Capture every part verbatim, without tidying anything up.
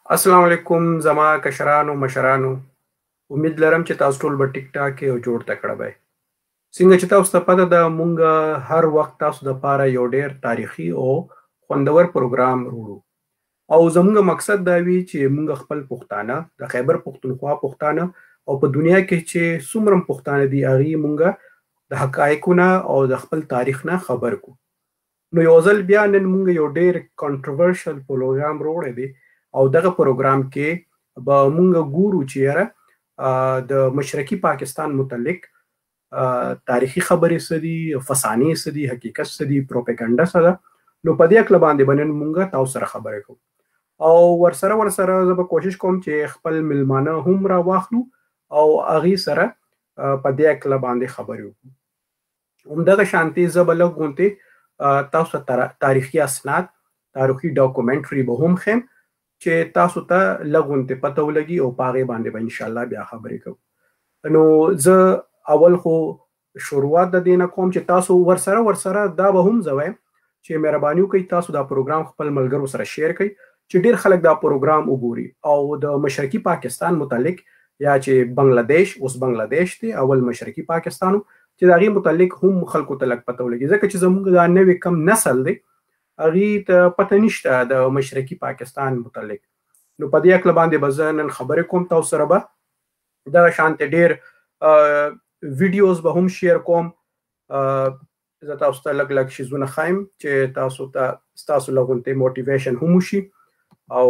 السلام علیکم زما کشرانو مشرانو. امید لرم چې تاسو ټول به ټیک ټاک او جوړ تکړه وئ. څنګه چې تاسو ته پته ده مونږ هر وخت تاسو دپاره یو ډیر تاریخي او خوندور پروګرام وروړو او زموږ مقصد دا وي چې مونږ خپل پښتانه د خیبر پښتونخوا پښتانه او په دنیا کې چې څومره پښتانه دي هغې مونږ د حقایقو نه او د خپل تاریخ نه خبر کو. نو یو ځل بیا نن مونږ یو ډیر کنټروورشل پروګرام وروړی دی او دغه پروګرام کې به مونږ ګورو چې یاره د مشرقي پاکستان متعلق تاریخي خبرې څه دي، فسانې څه دي، حقیقت څه دي، پروپاګاندا څه ده. نو په دې هکله باندې به نن مونږ تاسو سره خبرې کوو او ورسره ورسره زه به کوشش کوم چې خپل میلمانه هم راواخلو او هغې سره په دې هکله باندې خبرې وکړو. همدغه شانتې زه به لږ غوندې تاسو ته تاریخي اسناد، تاریخي ډاکومنټري به هم ښیم چې تاسو ته لږ غوندې پته ولګي او په هغې باندې به انشاءالله بیا خبرې کوو. نو زه اول خو شروعات د دې نه کوم چې تاسو ورسره ورسره دا به هم زه وایم چې مهرباني وکړئ تاسو دا پروګرام خپل ملګرو سره شیر کړئ چې ډېر خلک دا پروګرام وګوري او د مشرقي پاکستان متعلق یا چې بنگلادیش اوس بنگلادیش دی اول مشرقي پاکستان چې د هغې متعلق هم خلکو ته لږ پته ولګي ځکه چې زموږ دا نوی کم نسل دی هغې ته پته نشته د مشرقي پاکستان متعلق. نو په دې هکله باندې به زه نن خبرې کوم تاسو سره به دغه شانتې ډېر ویډیوز به هم شیر کوم. زه تاسو ته لږ لږ شیزونه ښایم چې تاسو ته ستاسو لږ غوندې موټیویشن هم وشي او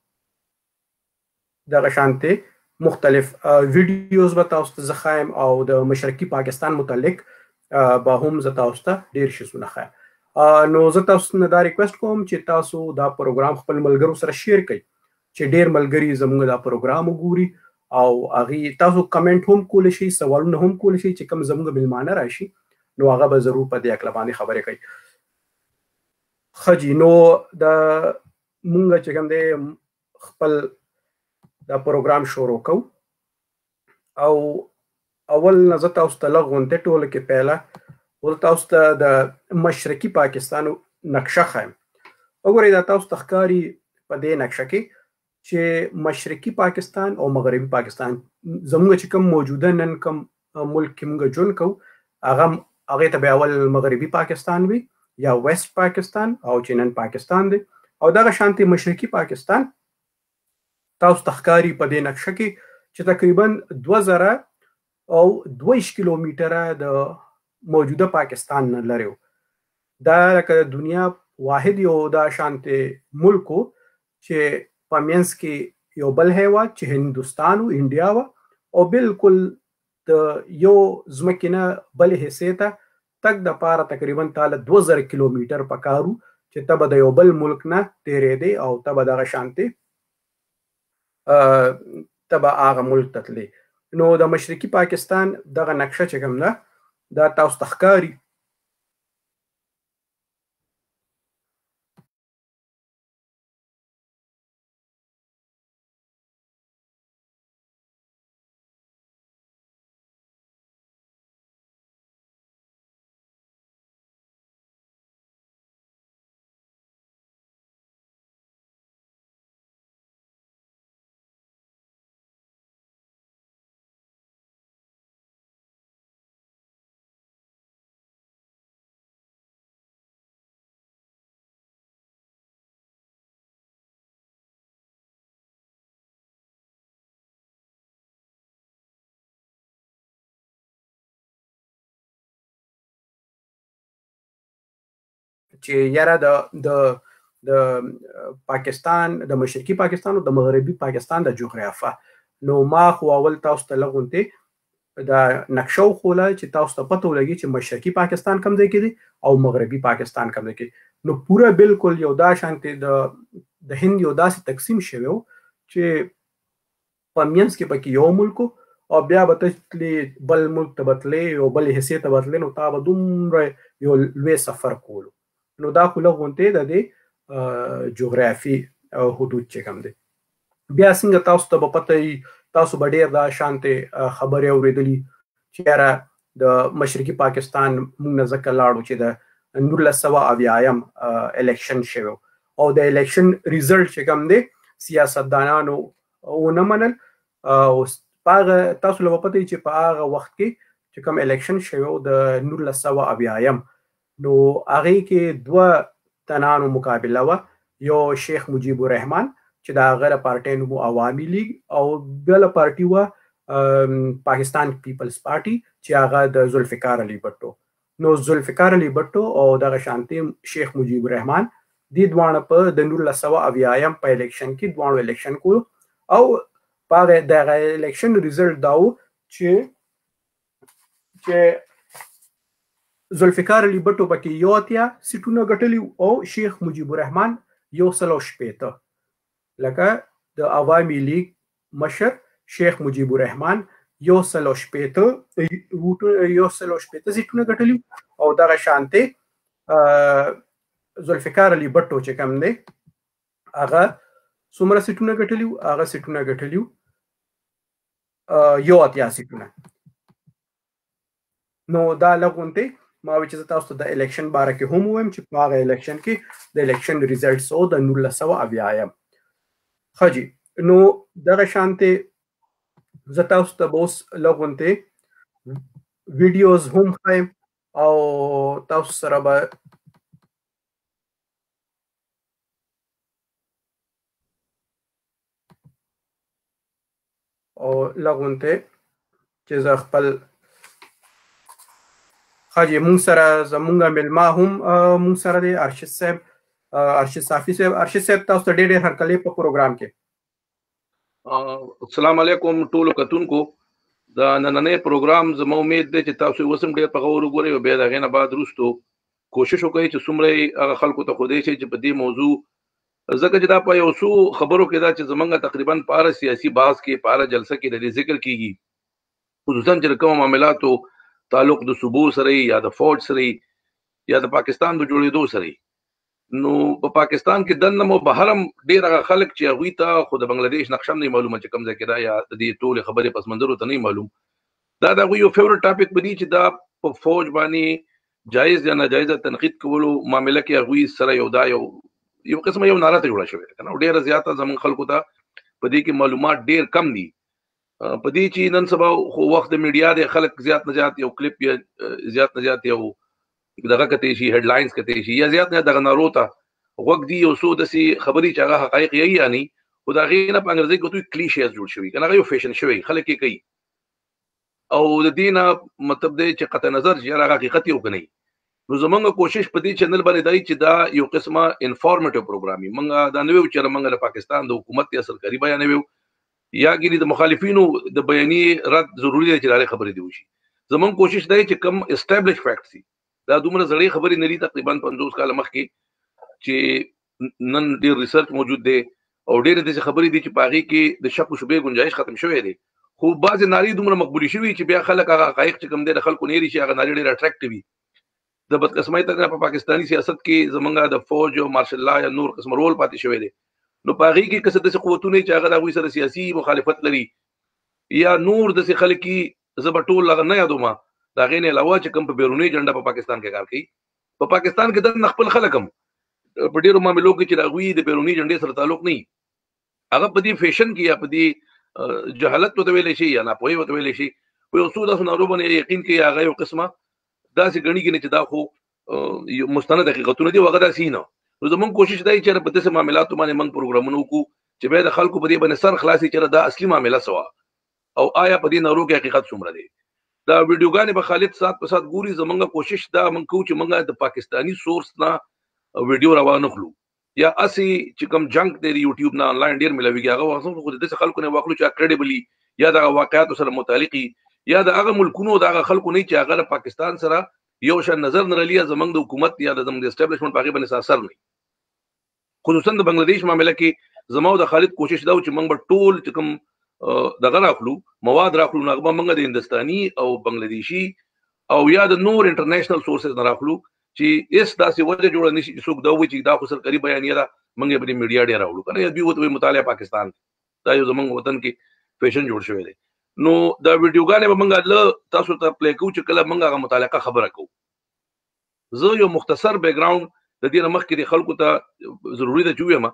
دغه شانتې مختلف ویډیوز به تاسو ته زه ښایم او د مشرقي پاکستان متعلق به هم زه تاسو ته ډېر شیزونه ښایم. نو زه تاسو نه دا ریکویسټ کوم چې تاسو دا پروګرام خپل ملګرو سره شیر کړئ چې ډېر ملګري زموږ دا پروګرام وګوري او هغې تاسو کمنټ هم کولی شئ، سوالونه هم کولی شئ چې کوم زموږ میلمانه راشي نو هغه به ضرور په دې هکله باندې خبرې کوي. ښه جي، نو د مونږ چې کوم دی خپل دا پروګرام شروع کوو او اول نه زه تاسو ته لږ غوندې ټوله کې پیله ول تاسو ته د مشرقي پاکستان نقشه ښایم. وګورئ دا تاسو ته ښکاري په دې نقشه کې چې مشرقي پاکستان او مغربي پاکستان زموږ چې کوم موجوده نن کوم ملک کې موږ ژوند کوو هغه هغې ته به اول مغربي پاکستان وي یا ویسټ پاکستان او چې نن پاکستان دی او دغه شانتې مشرقي پاکستان تاسو ته ښکاري په دې نقشه کې چې تقریبا دوه زره او دوه ویشت کیلومتره د موجوده پاکستان نه لري. دا لکه د دنیا واحد یو دا شانتې ملک و چې په منځ کې یو بل هیواد چې هندوستان و انډیا وه او بالکل د یو ځمکې نه بلې حصې ته تګ دپاره تقریبا تاله دوه زره کیلومتر پکار و چې ته به د یو بل ملک نه تېرېدې او ته به دغه شانتې ته به هغه ملک ته تلې. نو د مشرقي پاکستان دغه نقشه چې کوم ده دا تاسو ته ښکاري چې یاره د د د پاکستان د مشرقي پاکستان او د مغربي پاکستان د جغرافیه. نو ما خو اول تاسو ته لږ غوندې د نقشه وښوله چې تاسو ته پته ولګي چې مشرقي پاکستان کوم ځای کې دی او مغربي پاکستان کوم ځای کې دی. نو پوره بالکل یو دا شانتې د د هند یو داسې تقسیم شوی و چې په منځ کې پکې یو ملک او بیا به ته تلې بل ملک ته به تلې یو بلې حصې ته به تلې نو تا به دومره یو لوی سفر کولو. نو دا خو لږ غوندې د دې جغرافي حدود چې کوم دی. بیا څنګه تاسو ته به پته وي، تاسو به ډېر دا شانتې خبرې اورېدلي چې یاره د مشرقي پاکستان موږ نه ځکه لاړو چې د نولس سوه اویایم الیکشن شوی او د الیکشن ریزلټ چې کوم دی سیاستدانانو ونه منل او هغه تاسو له پته چې په هغه وخت کې چې کوم الیکشن شوی د نولس سوه اویایم نو هغه کې دوه تنانو مقابله و یو شیخ مجیب الرحمن چې د هغه پارټي نوم عوامي لیگ او بل پارټي و پاکستان پیپلز پارټي چې هغه د ذوالفقار علي بټو نو ذوالفقار علي بټو او دغه شانتي شیخ مجیب الرحمن د دوانه په د نولس سوه اویایم په الیکشن کې دوانو الیکشن کو او په دغه الیکشن ریزلټ داو چې چې ذوالفقار علي بټو پکې یو اتیا سیټونه ګټلی او شیخ مجیب الرحمن یو سلو شپېته لکه د عوامي لیگ مشر شیخ مجیب الرحمن یو سلو شپېته یو سلو شپېته سیټونه ګټلی او دغه شانتي ذوالفقار علي بټو چې کوم دی هغه څومره سیټونه ګټلی هغه سیټونه ګټلی یو اتیا سیټونه نو دا لغونته ما وی چې تاسو د الیکشن باره کې هم وایم چې په هغه الیکشن کې د الیکشن ریزلټس او د نولس سوه اویایم خجی نو دغه شانتي زه تاسو ته اوس لغونته ویډیوز هم خایم او تاسو سره به او لغونته چې زه خپل خاجي مونږ سره زمونږ ملما هم مونږ سره دی ارشد صاحب ارشد صافي صاحب ارشد صاحب تاسو ته ډېر ډېر هرکلی په پروګرام کې السلام علیکم ټولو کتونکو دا نننې پروګرام زما امید دی چې تاسو وسم ډېر په غور وګورئ او بیا د هغې نه بعد وروستو کوشش وکړئ چې څومره هغه خلکو ته ښودی شي چې په دې موضوع ځکه چې دا په یو څو خبرو کې دا چې زمونږ تقریبا په هره سیاسي بحث کې په هره جلسه کې د دې ذکر کیږي خصوصا چې کوم معاملاتو تعلق د صوبو سره یا د فوج سره یا د پاکستان د جوړېدو سره نو په پاکستان کې دنه مو بهرم ډیر هغه خلک چې هغوی ته خو د بنگلاديش نقشه نه معلومه چې کوم ځای کې دا یا د دې ټولې خبرې پس منظرو ته نه معلوم دا د هغوی یو فیورټ ټاپک بدی چې دا په فوج باندې جایز یا ناجایز تنقید کولو معامله کې هغوی سره یو دا یو یو قسمه یو ناره ته جوړه شوې ده کنه ډیره زیاته زمون خلکو ته په دې کې معلومات ډیر کم دي په دې چې نن سبا خو وخت د میډیا د خلک زیات نه زیات یو کلیپ یا زیات نه زیات یو دغه کته شي هډ لاینز کته شي یا زیات نه دغه نارو ته وګ دی یو څو دسي خبري چې هغه حقایق یې یعنی خدای غینه په انګریزي کې دوی کلیشهز جوړ شوی کنه یو فیشن شوی خلک یې کوي او د دینه مطلب دی چې قطع نظر چې هغه حقیقت یو کني نو زمونږ کوشش په دې چینل باندې دی چې دا یو قسمه انفارمیټیو پروګرامي مونږ دا نوې چې مونږ د پاکستان د حکومت یا سرکاري بیانوي یا ګینه د مخالفینو د بیاني رد ضروری دی چې لاره خبرې دی وشي زمونږ کوشش دی چې کم اسټابلیش فیکټس دي دا دومره زړې خبرې نه دي تقریبا پنځوس کال مخکې چې نن ډیر ریسرچ موجود دی او ډیر د خبرې دي چې پاغي کې د شک او شبهه گنجائش ختم شوی دی خو بعض ناری دومره مقبولي شوی چې بیا خلک هغه حقایق چې کوم دي د خلکو نه لري چې هغه ناری ډیر اټریکټیوي د بدقسمۍ تک په پاکستانی سیاست کې زمونږه د فوج او مارشل لا یا نور قسم رول پاتې شوی دی نو پاغي کې کسه د قوتونه چې هغه د سره سیاسي مخالفت لري یا نور د خلکو زبټول لغه نه یادوم دا غینه علاوه چې کوم په بیرونی جنډا په پاکستان کې کار کوي په پاکستان کې د خپل خلکم په ډیرو معاملو کې چې راغوي د بیرونی جنډې سره تعلق نه هغه په دې فیشن کې یا په دې جهالت وته ویل شي یا نه پوي وته ویل شي په یو څو د سنارو باندې یقین کې هغه یو قسمه داسې غني کې چې دا خو مستند حقیقتونه دي وغدا سینه نو زمون کوشش دی چې په دې معاملاتو باندې موږ پروګرامونه وکړو چې به د خلکو په دې باندې سر خلاصي چې دا اصلي معاملہ سوا او آیا په دې نورو کې حقیقت څومره دی دا ویډیوګانې به خالد سات په سات ګوري زمونږ کوشش دا موږ کوو چې موږ د پاکستانی سورس نه ویډیو روانه کړو یا اسی چې کوم جنک دی یوټیوب نه انلاین ډیر ملويږي هغه واسو خو د خلکو نه واخلو چې کریډیبلی یا د واقعیت سره متعلقي یا د هغه ملکونو د هغه خلکو نه چې هغه پاکستان سره یو شان نظر نه لري زمونږ د حکومت یا د زمونږ د اسټابلیشمنت باغې باندې اثر نه خصوصا د بنگلاديش معاملې کې زموږ د خالد کوشش دا چې موږ ټول چې کوم دغه راخلو مواد راخلو نغمه موږ د هندستاني او بنگلاديشي او یا د نور انټرنیشنل سورسز نه راخلو چې اس داسې وجه جوړ نشي څوک دا وایي چې دا خو سرکاري بیانیه ده موږ په میډیا ډیر راوړو کنه یا دوی وته مطالعه پاکستان دا یو زموږ وطن کې فیشن جوړ شوی دی نو دا ویډیوګانې به موږ له تاسو ته پلی کوو چې کله موږ هغه متعلقه خبره کوو زه یو مختصر بیک ګراوند د دې مخکې د خلکو ته ضروری ده چې وایم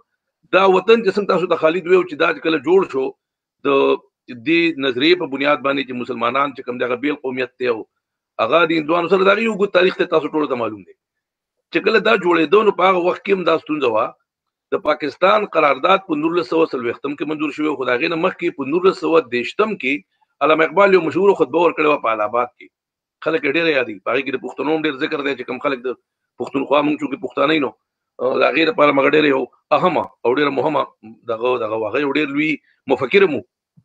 دا وطن چې څنګه تاسو ته خالد ویو چې دا کله جوړ شو د دې نظریې په بنیاد باندې چې مسلمانان چې کوم دغه بیل قومیت ته او هغه د هندوانو سره دغه یو تاریخ ته تاسو ټول ته معلوم دی چې کله دا جوړېدو نو په هغه وخت کې هم دا ستونزه وه د پاکستان قرارداد په نولس سوه څلوېښتم کې منظور شوی خو د هغې نه مخکې په نولس سوه دېرشتم کې علامه اقبال یو مشهور خطبه ورکړې وه په الهاباد کې خلک یې ډېره یادوي په هغې کې د پښتنو هم ډېر ذکر دی چې کوم خلک د پښتونخوا موږ چونکې پښتانه یو نو د هغې لپاره مغه ډېره یو اهمه او ډېره مهمه دغه دغه هغه یو ډېر لوی مفکر هم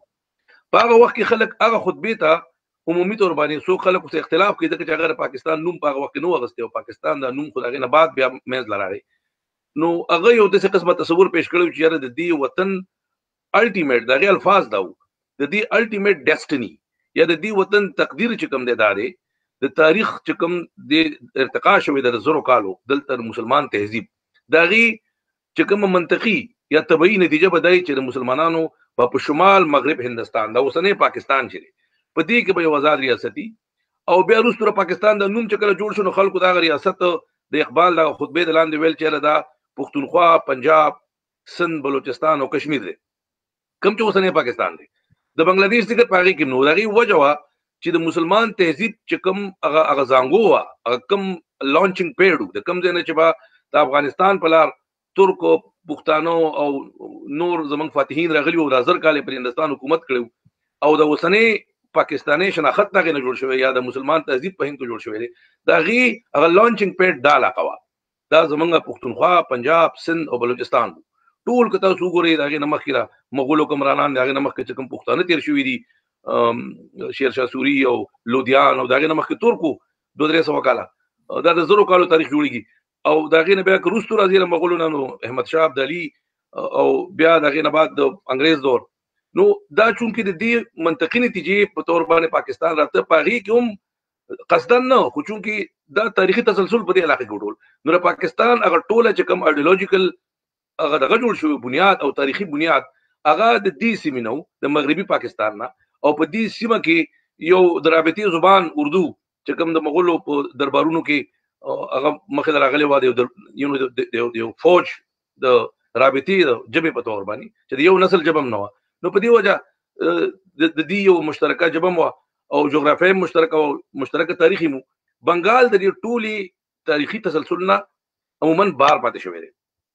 په هغه وخت کې خلک هغه خطبې ته عمومي طور باندې څو خلکو سره اختلاف کوي ځکه چې هغه د پاکستان نوم په هغه وخت کې نو اخیستی او پاکستان د نوم خو د هغې نه بعد بیا منځ ته راغی نو هغه یو داسې قسمه تصور پیش کړی چې یاره د دې وطن الټیمیټ د هغې الفاظ دا و د دې الټیمیټ ډیسټني یا د دې وطن تقدیر چې کوم دی دا دی د تاریخ چې کوم د ارتقا شوی د زرو کالو دلته مسلمان تهذیب د هغې چې کومه منطقي یا طبیعي نتیجه به دی چې د مسلمانانو په شمال مغرب هندوستان دا اوسنی پاکستان چې دی په دې کې به یو آزاد ریاستي او بیا وروسته پاکستان د نوم چې کله جوړ شو نو خلکو دغه ریاست د اقبال دغه خطبې د لاندې ویل چې دا پښتونخوا پنجاب سند بلوچستان او کشمیر دی کوم چې اوسنی پاکستان دی د بنگلادیش ذکر په هغې کې نو د هغې وجه وه چې د مسلمان تهذیب چې کوم هغه هغه زانګو وه هغه کوم لانچینګ پیډ و د کوم ځای نه چې به د افغانستان په لار ترکو پښتانو او نور زموږ فاتحین راغلي وو دا زر کالې پر هندوستان حکومت کړی او د اوسنی پاکستاني شناخت هغې نه جوړ شوی یا د مسلمان تهذیب په هند کې جوړ شوی دی د هغې هغه لانچینګ پیډ دا علاقه وه دا زمونږ پښتونخوا پنجاب سند او بلوچستان ټول که تاسو وګورئ د هغې نه مخکې را مغول حکمرانان د هغې نه مخکې چې کوم پښتانه تېر شوي دي شیرشاه سوري او لودیان او د هغې نه مخکې ترکو دوه درې سوه کاله دا د زرو کالو تاریخ جوړېږي او د هغې نه بیا که وروستو راځي له مغولو نه نو احمدشاه ابدالي او بیا د هغې نه بعد د انګریز دور نو دا چونکې د دې منطقي نتیجې په طور باندې پاکستان راته په هغې کې هم قصدن نه خو چونکې دا تاریخي تسلسل په دې علاقې کې وټول نو د پاکستان هغه ټوله چې کوم ایډیولوژیکل هغه دغه جوړ شوی بنیاد او تاریخي بنیاد هغه د دې سیمې نه د مغربي پاکستان نه او په دې سیمه کې یو د رابطې زبان اردو چې کوم د مغولو په دربارونو کې هغه مخې ته راغلی وه د یو فوج د رابطې د ژبې په طور باندې چې د یو نسل ژبه هم نه وه نو په دې وجه د دې یو مشترکه ژبه هم وه او جغرافیایي مشترکه او مشترکه تاریخي مو بنګال د دې ټولې تاریخي تسلسل نه عموما بار پاتې شوی دی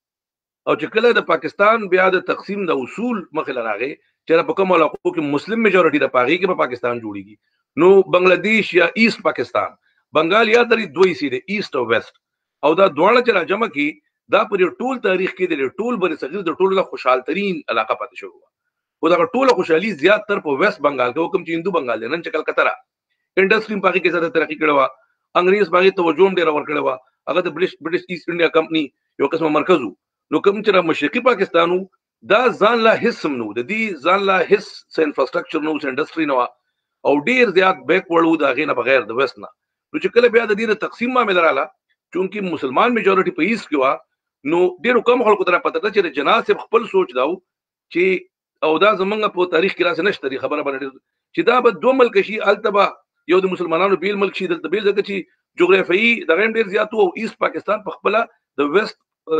او چې کله د پاکستان بیا د تقسیم د اصول مخې ته راغی چې په کومو علاقو کې مسلم میجورټي د په هغې کې په پاکستان جوړېږي نو بنګلادیش یا ایست پاکستان بنګال یا درې دوه حصې دی ایست او ویسټ او دا دواړه چې راجمع کړي دا په ټول تاریخ کې د ټول بر صغیر د ټولو نه خوشحالترین علاقه پاتې شوې وه خو دغه ټوله خوشحالي زیات تر په ویسټ بنګال کې کوم چې هندو بنګال دی نن چې کلکته را انډسټري هم په هغې کې زیاته ترقي کړې وه انګریز په هغې توجه هم ډېره ورکړې وه هغه د برټش ایسټ انډیا کمپني یو قسمه مرکز و نو کوم چې را مشرقي پاکستان و دا ځان لا هېڅ هم نه و د دې ځان لا هېڅ څه انفراسټرکچر نه و څه انډسټري نه وه او ډېر زیات بیکورډ و د هغې نه بغیر د ویسټ نه نو چې کله بیا د دې د تقسیم معامله راغله چونکې مسلمان میجورټي په ایسټ کې وه نو ډېرو کم خلکو ته را پته ده چې د جناح صاحب خپل سوچ دا و چې او دا زمونږ په تاریخ کې راسې نشته دی خبره باندې چې دا به دوه ملک شي هلته به یو د مسلمانانو بیل ملک شي دلته بیل ځکه چې جغرافیایي دغه هم ډېر زیات و او ایست پاکستان په خپله د ویسټ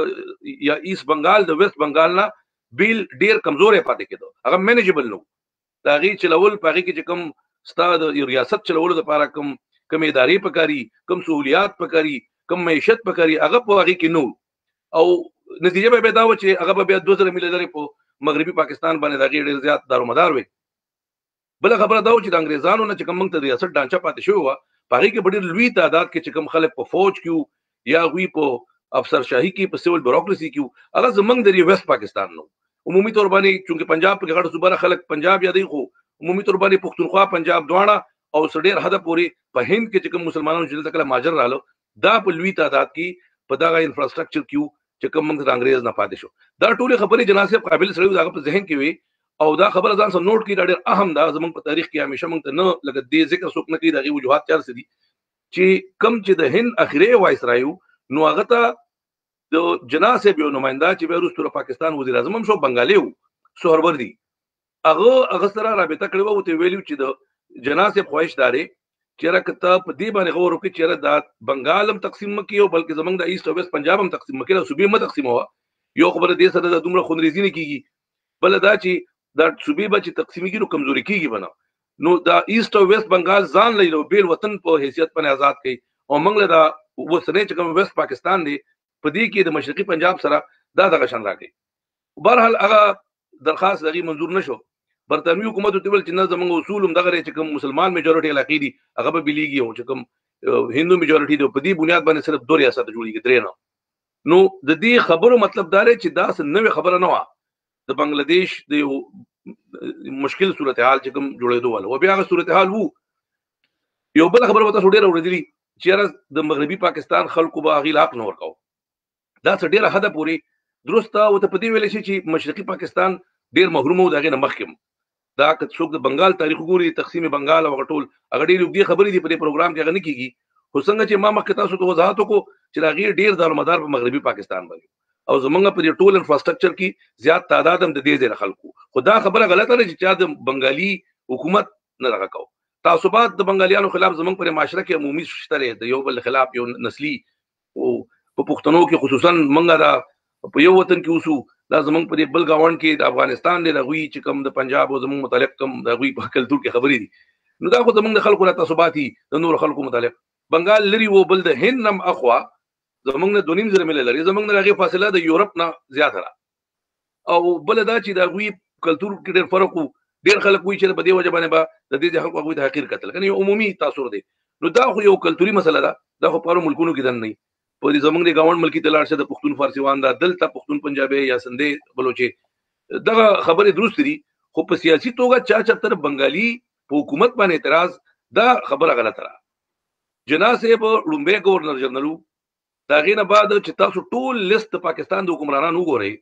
یا ایست بنګال د ویسټ بنګال نه بیل ډېر کمزوری پاتې کېدو هغه مینیجبل نه و د هغې چلول په هغې کې چې کوم ستا د ریاست چلولو دپاره کوم کوم ادارې پکاري کوم سهولیات پکاري کوم معیشت پکاري هغه په هغې کې نه او نتیجه به بیا دا وه چې هغه به بیا دوه زره میله لرې په مغربي پاکستان باندې د هغې ډېر زیات دارومدار وي بله خبره دا و چې د انګریزانو نه چې کوم موږ ته ریاست ډانچه پاتې شوې وه په هغې کې په ډېر لوی تعداد کې چې کوم خلک په فوج کې یا هغوی په افسرشاهي کې په سیول بیوروکراسي کې هغه زموږ د ویسټ پاکستان نه عمومي طور باندې چونکې پنجاب پکې غټ صوبه خلک پنجاب یادوي خو عمومي طور باندې پښتونخوا پنجاب دواړه او څه ډېر حده پورې په هند کې چې کوم مسلمانانو چې دلته کله مهاجر راغله دا په لوی تعداد کې په دغه انفراسټرکچر کې چې کوم موږ د انګریز نه پاتې شو دا ټولې خبرې جناح صاحب قابل سړی د هغه په ذهن کې وي او دا خبره ځان سره نوٹ کړي دا ډېر اهم ده زموږ په تاریخ کې همیشه موږ ته نه لکه دې ذکر څوک نه کوي د هغې وجوهات چار څه دي چې کوم چې د هند اخري وایسرای و نو هغه ته د جناح صاحب یو نماینده چې بیا وروسته د پاکستان وزیر اعظم هم شو بنګالي و سهروردي هغه هغه سره رابطه کړې وه ورته ویلي چې د جناح صاحب خواهش دا دی چېرې که ته په دې باندې غور وکړې چېرې دا بنګال هم تقسیم مه کړي او بلکې زموږ د ایسټ او ویسټ پنجاب هم تقسیم مه کړي او صوبې مه تقسیموه یو خبره دې سره د دومره خونریزي نه کیږي، بل دا چې دا صوبې به چې تقسیمي کیږي نو کمزوري کیږي بنه. نو دا ایست او ویست بنگال ځان لري نو بیل وطن په حیثیت باندې آزاد کړي او موږ له دا وسنه چې کوم ویست پاکستان دی په دې کې د مشرقي پنجاب سره دا دغه شان راکړي. بهرحال هغه درخواست دغه منظور نشو. برطانوي حکومت ته ویل چې نه زموږ اصول هم دغه چې کوم مسلمان میجورټي علاقې دي هغه به بلیږي او چې کوم هندو میجورټي دی په دې بنیاد باندې صرف دوه ریاست جوړیږي درې نه. نو د دې خبرو مطلب دا دی چې دا څه نوې خبره نه و د بنگلاديش د مشکل صورتحال چې کوم جوړېدو ول او بیا هغه صورتحال وو. یو بل خبره وته ډېره ورېدلی چې د مغربي پاکستان خلکو به هغه لاق نه ورکاو. دا څه ډېره حد پورې درسته او ته په دې ویل شي چې مشرقي پاکستان ډېر محروم و دغه نه مخکم. دا که څوک د بنگال تاریخ ګوري تقسیم بنگال او غټول هغه ډېر دې خبرې دي په دې پروګرام کې هغه نه کیږي. خو څنګه چې ما مخکې تاسو ته وضاحت وکړو چې دا غیر ډېر دارمدار په مغربي پاکستان باندې او زمونږ په دې ټول انفراستراکچر کې زیات تعداد هم د دې ځای خلکو. خو دا خبره غلطه ده چې چا د بنگالي حکومت نه دغه کو. تعصبات د بنگالیانو خلاف زمونږ پر معاشره کې عمومي شته د یو بل خلاف یو نسلي او په پښتنو کې خصوصا منګه دا په یو وطن کې اوسو دا زمونږ په دې بل گاوند کې د افغانستان د غوي چې کوم د پنجاب او زمونږ متعلق کوم د غوي په کلتور کې خبرې دي. نو دا خو زمونږ د خلکو له تعصباتي د نور خلکو متعلق بنگال لري و بل د هند نم اخوا زمونږ نه دونیم زره مل لري زمونږ نه هغه فاصله د یورپ نه زیاته را او بل دا چې د غوي کلتور کې ډېر فرق وو. ډېر خلک وایي چې په دې وجه باندې به د دې خلکو غوي ته حقیر قتل کني عمومي تاثیر دی. نو دا خو یو کلتوري مسله ده دا خو په ملکونو کې دن نه په دې زمونږ د گاوند ملکی تلار شه د پښتون فارسیوان دا دلته پښتون پنجابي یا سندې بلوچي دغه خبره درست دي. خو په سیاسي توګه چا چا تر بنگالي په حکومت باندې اعتراض دا خبره غلطه را. جناح صاحب لومبه گورنر جنرال دا غینه بعد چې تاسو ټول لیست پاکستان د حکمرانانو وګورئ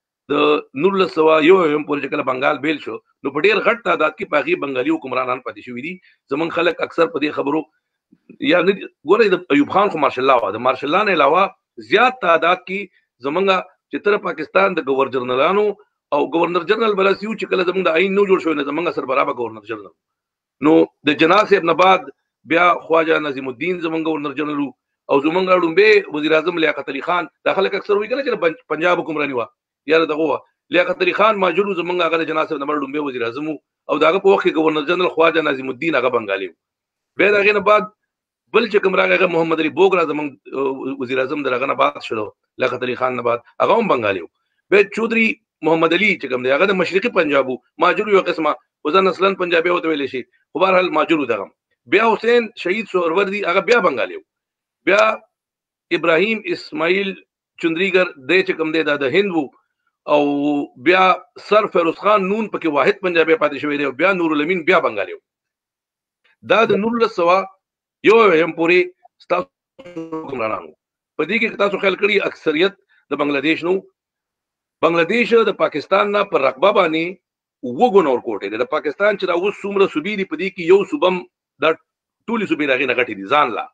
د نورلس سوا یو یم پورې کله بنگال بیل شو نو په ډېر غټ تعداد کې پاغي بنگالي حکمرانان پاتې شوي دي. زمون خلک اکثر په دې خبرو یا ګورئ د ایوب خان خو مارشل الله د مارشل الله نه علاوه زیات تعداد کې زمونږ چې تر پاکستان د گورنر جنرالانو او گورنر جنرال بلاسیو چې کله زمونږ د آئین نو جوړ شوی نه زمونږ سربراه به گورنر جنرال نو د جناح صاحب نه بعد بیا خواجه نظیم الدین زمونږ گورنر جنرال او زمونږ لومبه وزیر اعظم لیاقت علي خان دا خلک اکثر وایي چې پنجاب حکمراني و یاره دغه لیاقت علي خان ماجلو زمونږ هغه جناح صاحب نمبر لومبه وزیر اعظم او داغه په وخت کې گورنر جنرال خواجه نظیم الدین هغه بنگالي به دغه نه بعد بل چې کوم راغی محمد علي بوګرا زمونږ وزیر اعظم دغه نه بعد شلو لیاقت علي خان نه بعد هغه هم بنگالي به چودري محمد علي چې کوم دی هغه د مشرقي پنجابو ماجلو یو قسمه وزن اصلا پنجابي او ته ویل شي خو بهرحال ماجلو دغه بیا حسین شهید سوروردی هغه بیا بنگالي بیا ابراهیم اسماعیل چندریګر د چې کوم دی د هند وو او بیا سر فیروز خان نون پکې واحد پنجابي پاتې شوی دی او بیا نور الامین بیا بنگالي دا د نور سوا یو هم پوری ستاسو حکمرانانو په دې کې تاسو خیال کړی اکثریت د بنگلاديش نو بنگلاديش د پاکستان نه پر رقبه باندې وګونور کوټه د پاکستان چې دا اوس څومره صوبې دي په دې کې یو صوبم دا ټولې صوبې راغې نه غټې دي ځان لا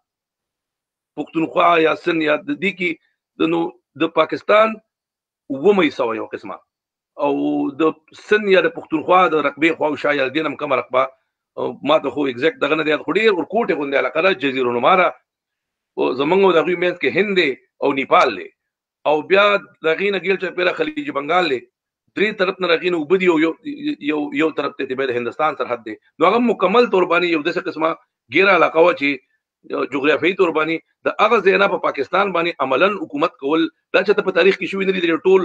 پښتونخوا یا سن یا د دې کې د نو د پاکستان ومې سو یو قسمه او د سن یا د پښتونخوا د رقبې خو شاید دینم کم رقبه ما ته خو ایگزیکټ دغه نه دی خو ډېر ور کوټه غونډه علاقه ده جزیره نماره او زمونږ د غوی مینس کې هند او نیپال دی او بیا دغه نه ګیل چې پیره خلیج بنگال دی درې طرف نه رغینه وبدي یو یو یو طرف ته د هندستان سرحد دی نو هغه مکمل تور باندې یو دغه قسمه ګیره علاقه و چې جغرافیایي تور باندې د هغه ځای نه په پاکستان باندې عملاً حکومت کول دا چې په تاریخ کې شوی نه دي ټول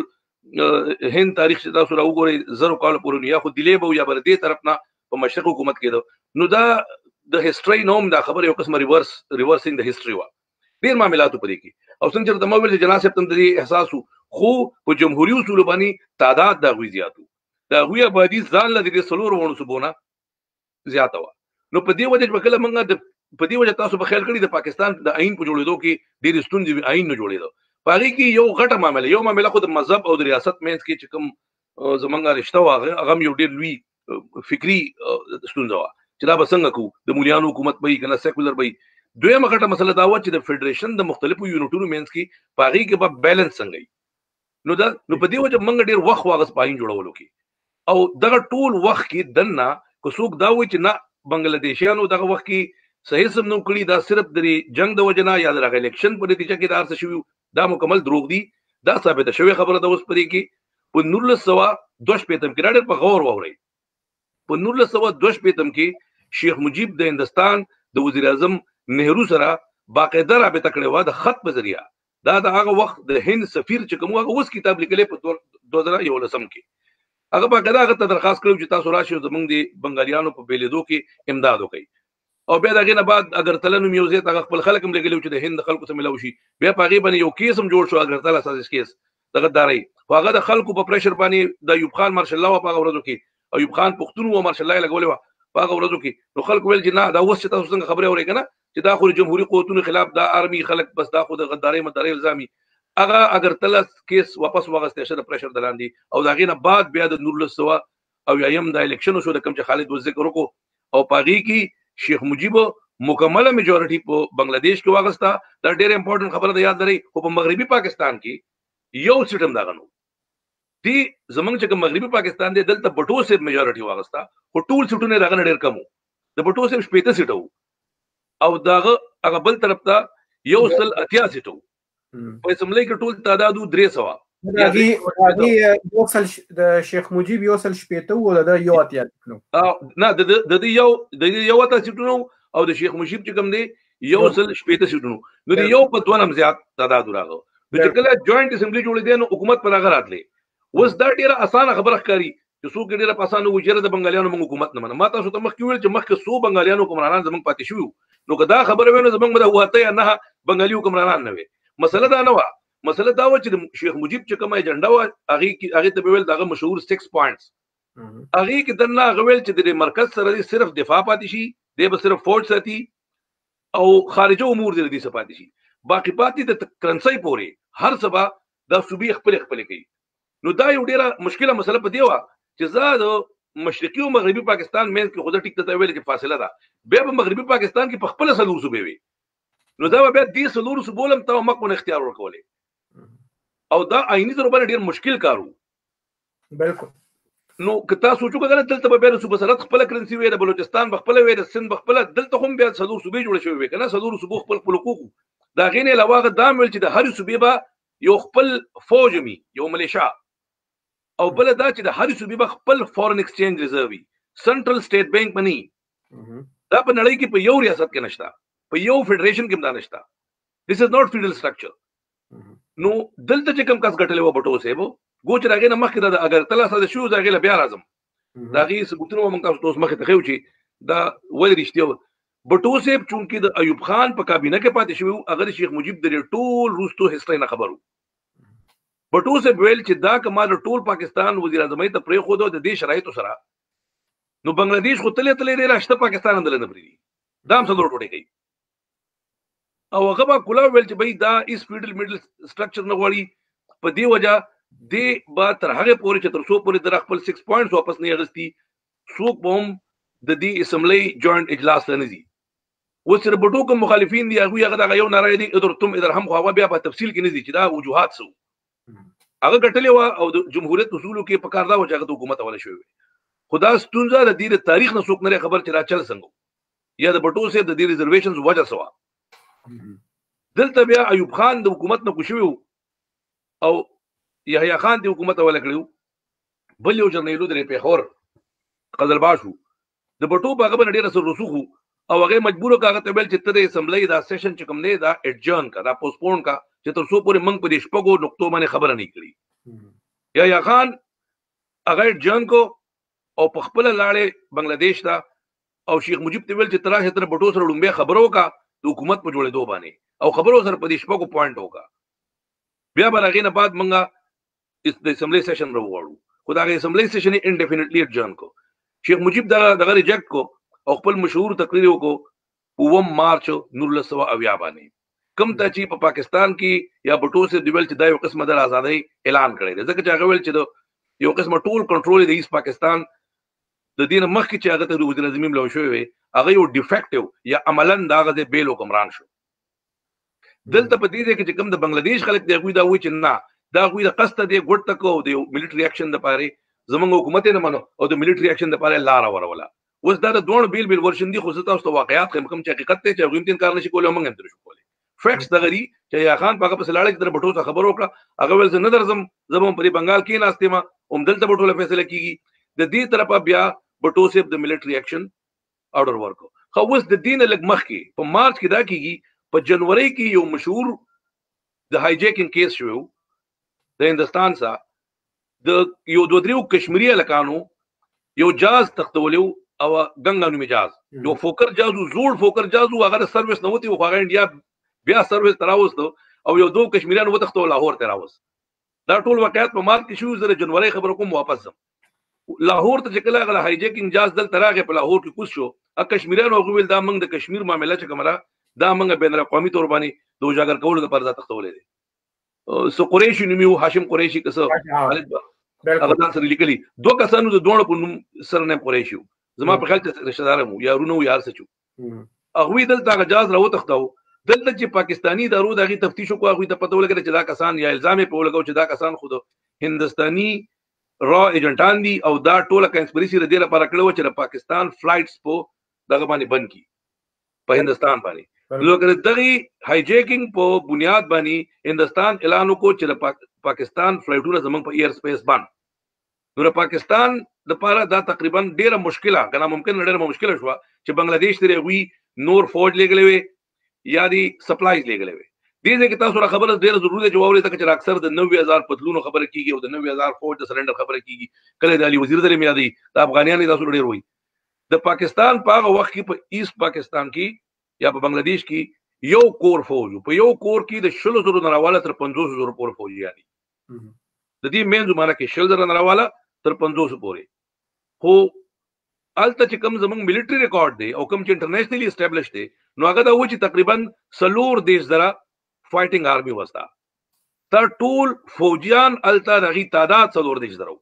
هند تاریخ چې تاسو راوګورئ زرو کال پورې یا خو دلی به یا بر دې طرف نه په مشرق حکومت کېدو نو دا د هیستوري نوم دا خبر یو قسم ریورس ریورسینګ د هیستوري وا ډیر معاملاتو پرې کې او څنګه چې د موبایل جناح صاحب تم د احساس خو په جمهوریت اصول باندې تعداد دا غوي زیاتو دا غوي آبادی ځان لدی د سلور ورونو سبونه زیاته وا نو په دې وجه په کله منګه د په دې وجه تاسو په خیال کړی د پاکستان د آئین په جوړېدو کې ډیر ستونزې آئین نه جوړېدو پاره کې یو غټه معاملې یو معاملې خو د مذهب او د ریاست مینس کې چې کوم زمونږه رشتہ واغه هغه یو ډیر لوی فکری ستونزه وا چې دا بسنګ کو د مولیانو حکومت به کنه سیکولر به دویمه غټه مسله دا و چې د فدریشن د مختلفو یونټونو مینس کې پاره کې به بیلانس څنګه نو دا نو په دې وجه منګ ډیر وخت واغس پاین جوړولو کې او دغه ټول وخت کې دنه کو څوک دا و چې نه بنگلاديشیانو دغه وخت کې صحیح سم نو کړی دا صرف د جنگ د وجنه یا د الیکشن په نتیجه کې دا څه شوی دا مکمل دروغ دي دا ثابته شوی خبره ده اوس پرې کې په نولس سوه دوه شپېتم کې ډېر په غور واورئ په نولس سوه دوه شپېتم کې شیخ مجیب د هندستان د وزیر اعظم نهرو سره باقاعده رابطه کړې وه د خط په ذریعه دا د هغه وخت د هند سفیر چې کوم هغه اوس کتاب لیکلی په دوه زره یولسم کې هغه باقاعده هغه ته درخواست کړی چې تاسو راشئ زموږ د بنګالیانو په بیلیدو کې امداد وکړئ او بیا د هغې نه بعد اګرتله نوم یو ځای ته هغه خپل خلک هم لګلي چې د هند د خلکو ته ملاو شي بیا په هغې باندې یو کیس هم جوړ شو اګرتله سازش کیس د غدارۍ خو هغه د خلکو په پریشر باندې د ایوب خان مارشل لا وه په هغه ورځو کې ایوب خان پښتون و مارشل لا یې لګولې وه په هغه ورځو کې نو خلکو ویل چې نه دا اوس چې تاسو څنګه خبرې اورئ که نه چې دا خو د جمهوري قوتونو خلاف دا آرمي خلک بس دا خو د غدارۍ مدارۍ الزامي هغه اګرتله کیس واپس واغستی شه د پریشر د لاندې او د هغې نه بعد بیا د نولس سوه او یایم دا الیکشن وشو د کوم چې خالد وز ذکر وکړو او په هغې کې شیخ مجیب مکمله میجورټي په بنگلاديش کې واغسته دا ډېر امپورټنټ خبره ده یاد لرئ خو په مغربي پاکستان کې یو سیټ هم دغه نو دی زمونږ چې کوم مغربي پاکستان دی دلته بټو صاحب میجورټي واغسته خو ټول سیټونه یې دغه نه ډېر کم وو د بټو صاحب شپېته سیټه وو او دغه هغه بل طرف ته یو سل اتیا سیټه وو په اسمبلۍ کې ټول تعداد و درې سوه یو سل د شیخ مجیب یو سل شپېته وو د یو اتیا نه د د یو د یو اتیا سیټونه او د شیخ مجیب چې کوم دی یو سل شپېته سیټونو نو د یو په دوه نم زیات تعداد راغو نو چې کله جوائنټ اسمبلی جوړې دی نو حکومت پر هغه راتلی اوس دا ډېره اسانه خبره ښکاري چې څوک ډېره په اسانه وایي چې د بنګالیانو موږ حکومت نه منو ما تاسو ته مخکې ویل چې مخکې څو بنګالیانو حکمرانان زموږ پاتې شوي نو که دا خبره وي نو زموږ به د اوه اتیا نهه بنګالي حکمرانان نه وي مسله دا نه وه مسله دا وه چې د شیخ مجیب چې کومه ایجنډا وه هغې هغې ته به ویل دغه مشهور سکس پوینټس هغې کې دننه هغه ویل چې د مرکز سره دې صرف دفاع پاتې شي دی به صرف فوج ساتي او خارجه امور دې دې څه پاتې شي باقي پاتې د کرنسۍ پورې هر څه به دا صوبې خپلې خپلې کوي نو دا یو ډېره مشکله مسله په دې وه چې زه د مشرقي او مغربي پاکستان منځ کې خو زه ټیک ته ویل چې فاصله ده بیا په مغربي پاکستان کې په خپله څلور صوبې وي نو دا به بیا دې څلورو صوبو له هم ته مقبول اختیار ورکولی او دا آئیني طور باندې ډېر مشکل کار و بالکل نو که تاسو سوچو که دلته به بیا د صوبه سرحد خپله کرنسي وي د بلوچستان به خپله وي د سند به خپله دلته هم بیا څلور صوبې جوړې شوې وي که نه څلورو صوبو خپل خپل حقوق د هغې نه علاوه هغه دا هم ویل چې د هرې صوبې به یو خپل فوج وي یو ملیشا او بله دا چې د هرې صوبې به خپل فورن ایکسچینج ریزرو وي سنټرل سټیټ بینک به نه دا په نړۍ کې په یو ریاست کې نشته په یو فیډریشن کې هم دا نشته دس از ناٹ فیډرل سټرکچر نو دلته چې کوم کس ګټلی وه بټو صاحب ګو چې د هغې نه مخکې د اګرتله ساده شوي د هغې له بیا راځم د هغې ثبوتونه به موږ تاسو ته اوس مخکې ته ښیو چې دا ولې رښتیا وه بټو صاحب چونکې د ایوب خان په کابینه کې پاتې شوي وو هغه د شیخ مجیب د ټول وروستو هسټرۍ نه خبر وو بټو صاحب ویل چې دا که ما د ټول پاکستان وزیر اعظمۍ ته پرېښودو د دې شرایطو سره نو بنګلادیش خو تلې تلې ډېر شته پاکستان هم دله نه پرېږدي دا هم څلور ټوټې کوي او هغه به کلا ویل چې بھائی دا ایس فیډل میډل سټرکچر نه غواړي په دې وجه دې به تر هغې پورې چې تر څو پورې در خپل سکس پوینټس واپس نه اخیستي څوک به هم د دې اسمبلۍ جوائنټ اجلاس ته نه ځي اوس چې د بټو کوم مخالفین دي هغوی هغه دغه یو ناره دي ادر تم ادر هم خو هغه بیا په تفصیل کې نه ځي چې دا وجوهات څه هغه ګټلې وه او د جمهوریت اصولو کې په کار دا وه چې هغه د حکومت حواله شوی وي خو دا ستونزه د دې د تاریخ نه څوک نه خبر چې را چل څنګه یا د بټو صاحب د دې ریزرویشنز وجه څه وه دلته بیا ایوب خان د حکومت نه کوشوي او یحیی خان د حکومت حواله کړی بل یو جرنیلو د پیښور قزلباش و د بټو په هغه باندې ډېر اثر رسوخ و او هغې مجبوره کړه هغه ته ویل چې ته د اسمبلۍ دا سیشن چې کوم دی دا اډجرن کا دا پوسټپون کا چې تر څو پورې موږ په دې شپږو نقطو باندې خبره نه کړي یحیی خان هغه اډجرن کو او په خپله لاړې بنګلادیش ته او شیخ مجیب ته ویل چې ته راشې ته بټو سره لومبۍ خبره وکړه د حکومت په جوړېدو باندې او خبرو سره په دې شپږو پوینټ وکړه بیا به د هغې نه بعد موږ د اسمبلۍ سیشن راوغواړو خو د هغې اسمبلۍ سیشن یې انډیفینټلي اډجرن کو شیخ مجیب دغه دغه ریجیکټ کو او خپل مشهور تقریر یې وکړو په اووم مارچ نولس سوه اویا باندې کوم ته چې په پاکستان کې یا بټو صاحب ویل چې دا یو قسمه د ازادۍ اعلان کړی دی ځکه چې هغه ویل چې د یو قسمه ټول کنټرول د ایست پاکستان د دې نه مخکې چې هغه ته وزیر اعظم ملاو شوی وی هغه یو ډیفیکټیو یا عملاً د هغه ځای بیل حکمران شو دلته په دې ځای کې چې کوم د بنګلادیش خلک دی هغوی دا وایي چې نه دا هغوی د قصده دی ګوټ ته کو د ملیټري اکشن دپاره زموږ حکومت یې نه منو او د ملیټري اکشن دپاره لاره وروله اوس دا د دواړو بیل بیل ورشن دي خو زه تاسو ته واقعیات ښیم کوم چې حقیقت دی چې هغوی هم انکار نشي کولی او موږ هم نشو کولی فیکټس دغری چې یا خان پاګه په سلاړه کې در بټو ته خبر وکړه هغه ول زه نه درځم زمون په بنگال کې ناشته ما هم دلته بټو له فیصله کیږي د دې طرفه بیا بټو سیف د ملټری اکشن آرډر ورکو خو اوس د دین لګ مخ کې په مارچ کې دا کیږي په جنوري کې یو مشهور د هایجیکینګ کیس شو د هندستان سره د یو دوه دریو کشمیری الکانو یو جاز تختولیو او ګنگا نومي جاز یو فوکر جاز زوړ فوکر جاز هغه سرویس نه وتی خو هغه انډیا بیا سرویس تراوست او یو دوه کشمیریان و تختو لاهور تراوست دا ټول واقعیت په مارچ کې شو زره جنوري خبر کوم واپس زم لاهور ته چې کله غل هایجیکینګ جاز دل تراغه په لاهور کې کوس شو ا کشمیریانو غویل دا منګ د کشمیر معاملې چې کومه دا منګ بین الاقوامي تور باندې د اجاگر کول د پرځه تختولې دي سو قریشی نومي هاشم قریشی کسه هغه ځان سره لیکلي دوه کسانو د دوه په نوم سره نه قریشي زما په خیال کې رشتہ دار مو یارونو یار سچو هغه دلته جاز راو تختاو دلته چې پاکستانی دارو دغه تفتیش کو هغه ته پته ولګی چې دا کسان یا الزام په ولګو چې دا کسان خود هندستاني را ایجنټان دي او دا ټوله کنسپریسي ردی لپاره کړو چې پاکستان فلایټس په دغه باندې بند کی په هندستان باندې لکه دغه هایجیکینګ په بنیاد باندې هندستان اعلان وکړ چې پاکستان فلایټونه زمونږ په ایر سپیس باندې نو پاکستان د پاره دا تقریبا ډیره مشکله کنه ممکن ډیره مشکله شو چې بنگلاديش ترې وی نور فوج لګلې وي یا دی سپلایز لګلې وي دې ځکه تاسو را خبره ډیره ضروري ده جواب لري چې اکثر د نوي هزار پتلونو خبره کیږي او د نوي هزار فوج د سرندر خبره کیږي کله د علي وزیر درې میادي د افغانانو تاسو ډیر وي د پاکستان په هغه وخت کې په ایست پاکستان کې یا په بنگلاديش کې یو کور فوج په یو کور کې د شلو زرو نراواله تر پنځوس زرو پور فوج یادي د دې مین زمانه کې شل زرو نراواله تر پنځوس پورې خو الته چې کوم زمونږ ملټری ریکارډ دی او کوم چې انټرنیشنلی اسټابلیش دی نو هغه دا و چې تقریبا سلور دیش زرا فایټینګ آرمي وستا تر ټول فوجیان الته دغه تعداد سلور دیش درو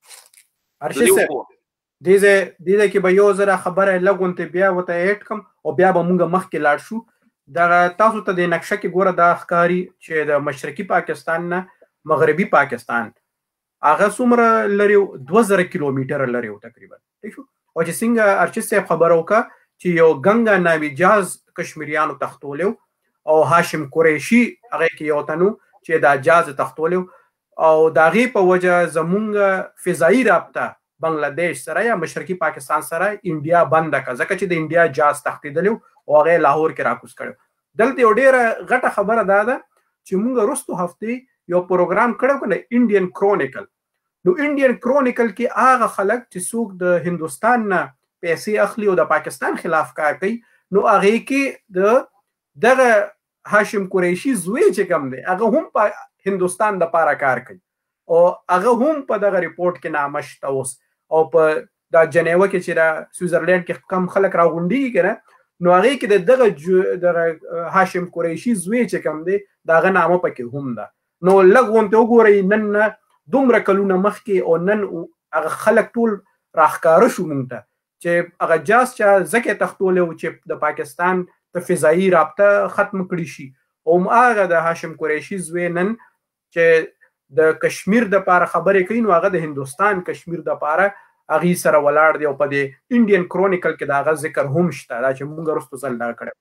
ارشد دیزه دیزه کې به یو زره خبره لګونته بیا وته اټ کم او بیا به مونږ مخ کې لاړ شو دا تاسو ته د نقشه کې ګوره دا ښکاری چې د مشرقي پاکستان نه مغربي پاکستان هغه څومره لري دوه زره کیلومتر لري تقریبا ٹھیک شو او چې څنګه ارشد صاحب خبرو کا چې یو ګنگا نامي جاز کشمیریانو تختولیو او هاشم قریشی هغه کې یو تنو چې دا جاز تختولیو او داغي په وجه زمونږ فضایی رابطه بنگلاديش سره یا مشرقي پاکستان سره انډیا بند کا ځکه چې د انډیا جاز تختیدل او هغه لاهور کې راکوس کړو دلته ډیره غټه خبره ده چې موږ رستو هفته یو پروګرام کړو کنه انډین کرونیکل نو انډین کرونیکل کې هغه خلک چې څوک د هندستان نه پیسې اخلي او د پاکستان خلاف کار کوي نو هغه کې د دغه هاشم قریشی زوی چې کوم دی هغه هم په هندستان د پاره کار کوي او هغه هم په دغه ریپورت کې نامشته اوس او په د جنیوا کې چې د سویزرلند کې کم خلک راغونډي کړه نو هغه کې دغه دغه هاشم قریشی زوی چې کوم دی دغه نامه پکې هم ده نو لګونته وګورئ نن دومره کلونه مخکې او نن هغه خلک ټول راخکاره شو مونږ ته چې هغه جاز چې ځکه تختوله چې د پاکستان د فضایی رابطه ختم کړی شي او هغه د هاشم قریشی زوی نن چې د کشمیر د پاره خبرې کوي نو هغه د هندستان کشمیر د پاره هغه سره ولاړ دی او په دې انډین کرونیکل کې دا هغه ذکر هم شته دا چې مونږ رستو ځل دا کړو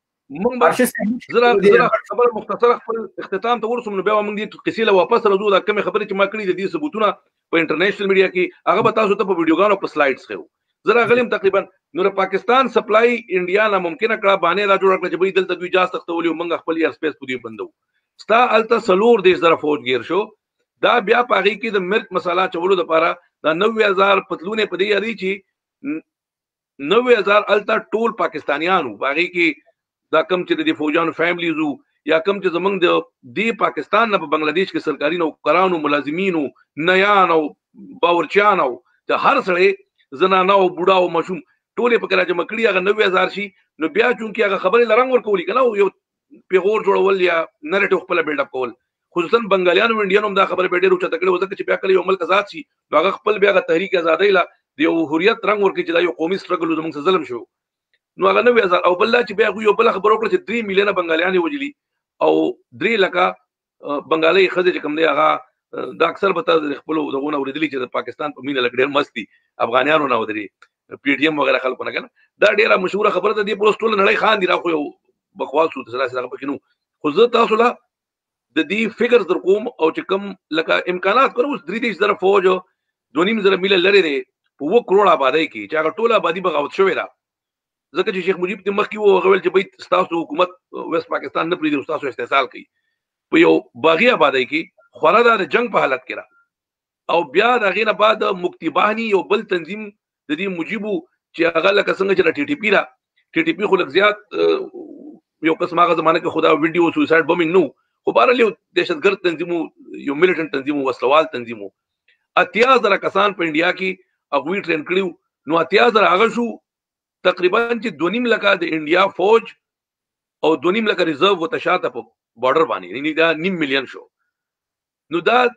مونږ زرا زرا خبره مختصره خپل اختتام ته ورسوم نو بیا مونږ دې قصې له واپس راځو دا کوم خبرې چې ما کړې د دې ثبوتونه په انټرنیشنل میډیا کې هغه به تاسو ته په ویډیوګانو په سلایډز خو زرا غلیم تقریبا نو پاکستان سپلای انډیا نه ممکنه کړه باندې را جوړ کړ چې به دلته دوی جاز تختولي مونږ خپل ایر سپیس پوری بندو ستا الته سلور دیش زره فوج گیر شو دا بیا پاغي کې د مرچ مساله چولو لپاره دا نوي هزار پتلونه په دې یاري چې نوي هزار التا ټول پاکستانیانو باغي کې دا کم چې د فوجانو فیملیزو یا کم چې زمنګ د دی پاکستان نه په بنگلاديش کې سرکاري نوکرانو ملازمینو نیانو باورچیانو ته هر سړی زنانه او بوډا او مشوم ټول په کراچۍ مکړي هغه نوي هزار شي نو بیا چونکی هغه خبره لرنګ ورکولي کنه یو پیغور جوړول یا نریټیو خپل بیلډ اپ کول خصوصا بنگالیانو انډیانو دا خبره په ډیرو چته کړي وځکه چې بیا کله یو ملک آزاد شي نو هغه خپل بیا غ تحریک آزادۍ لا د یو حریت رنگ ورکړي چې دا یو قومي سټرګل زموږ ظلم شو نو هغه نوې هزار او بل چې بیا یو بل خبر وکړي چې درې میلیونه بنگالیان وجلي او درې لکه بنگالي خځې چې کوم دی هغه دا اکثر به تاسو خپل دغونه اوریدلی چې د پاکستان په مینه لګ ډیر مستی افغانانو نه ودري پی ټی ایم وغیرہ خلکو نه کنه دا ډیره مشهور خبره ده دی پروس ټول نړۍ خان دی راخو یو بکواس وو تاسو راځه پکې نو خو زه تاسو له د دې فګرز در کوم او چې کوم لکه امکانات کوم اوس درې دېرش زره فوج دوه نیم زره میله لري دی په اووه کروړه آبادۍ کې چې هغه ټوله آبادي بغاوت شوې ده ځکه چې شیخ مجیب د مخکې وو هغه ویل چې بھائی ستاسو حکومت ویست پاکستان نه پرېږدي ستاسو استحصال کوي په یو باغي آبادۍ کې خورا د جنگ په حالت کې را او بیا د هغې نه بعد مکتي باهني یو بل تنظیم د دې مجیبو چې هغه لکه څنګه چې د ټي ټي پي را ټي ټي پي خو لږ زیات یو قسم هغه زمانه کې خدا ویډیو سویسایډ بمینګ نو خو بهرحال یو دهشتګرد تنظیم یو میلیټنټ تنظیم وسلوال تنظیم اتیا زره کسان په انډیا کې هغوی ټرین کړي نو اتیا زره هغه شو تقریبا چې دوه نیم لکه د انډیا فوج او دوه نیم لکه ریزرو ورته شاته په بارډر باندې یعنې دا نیم میلیون شو نو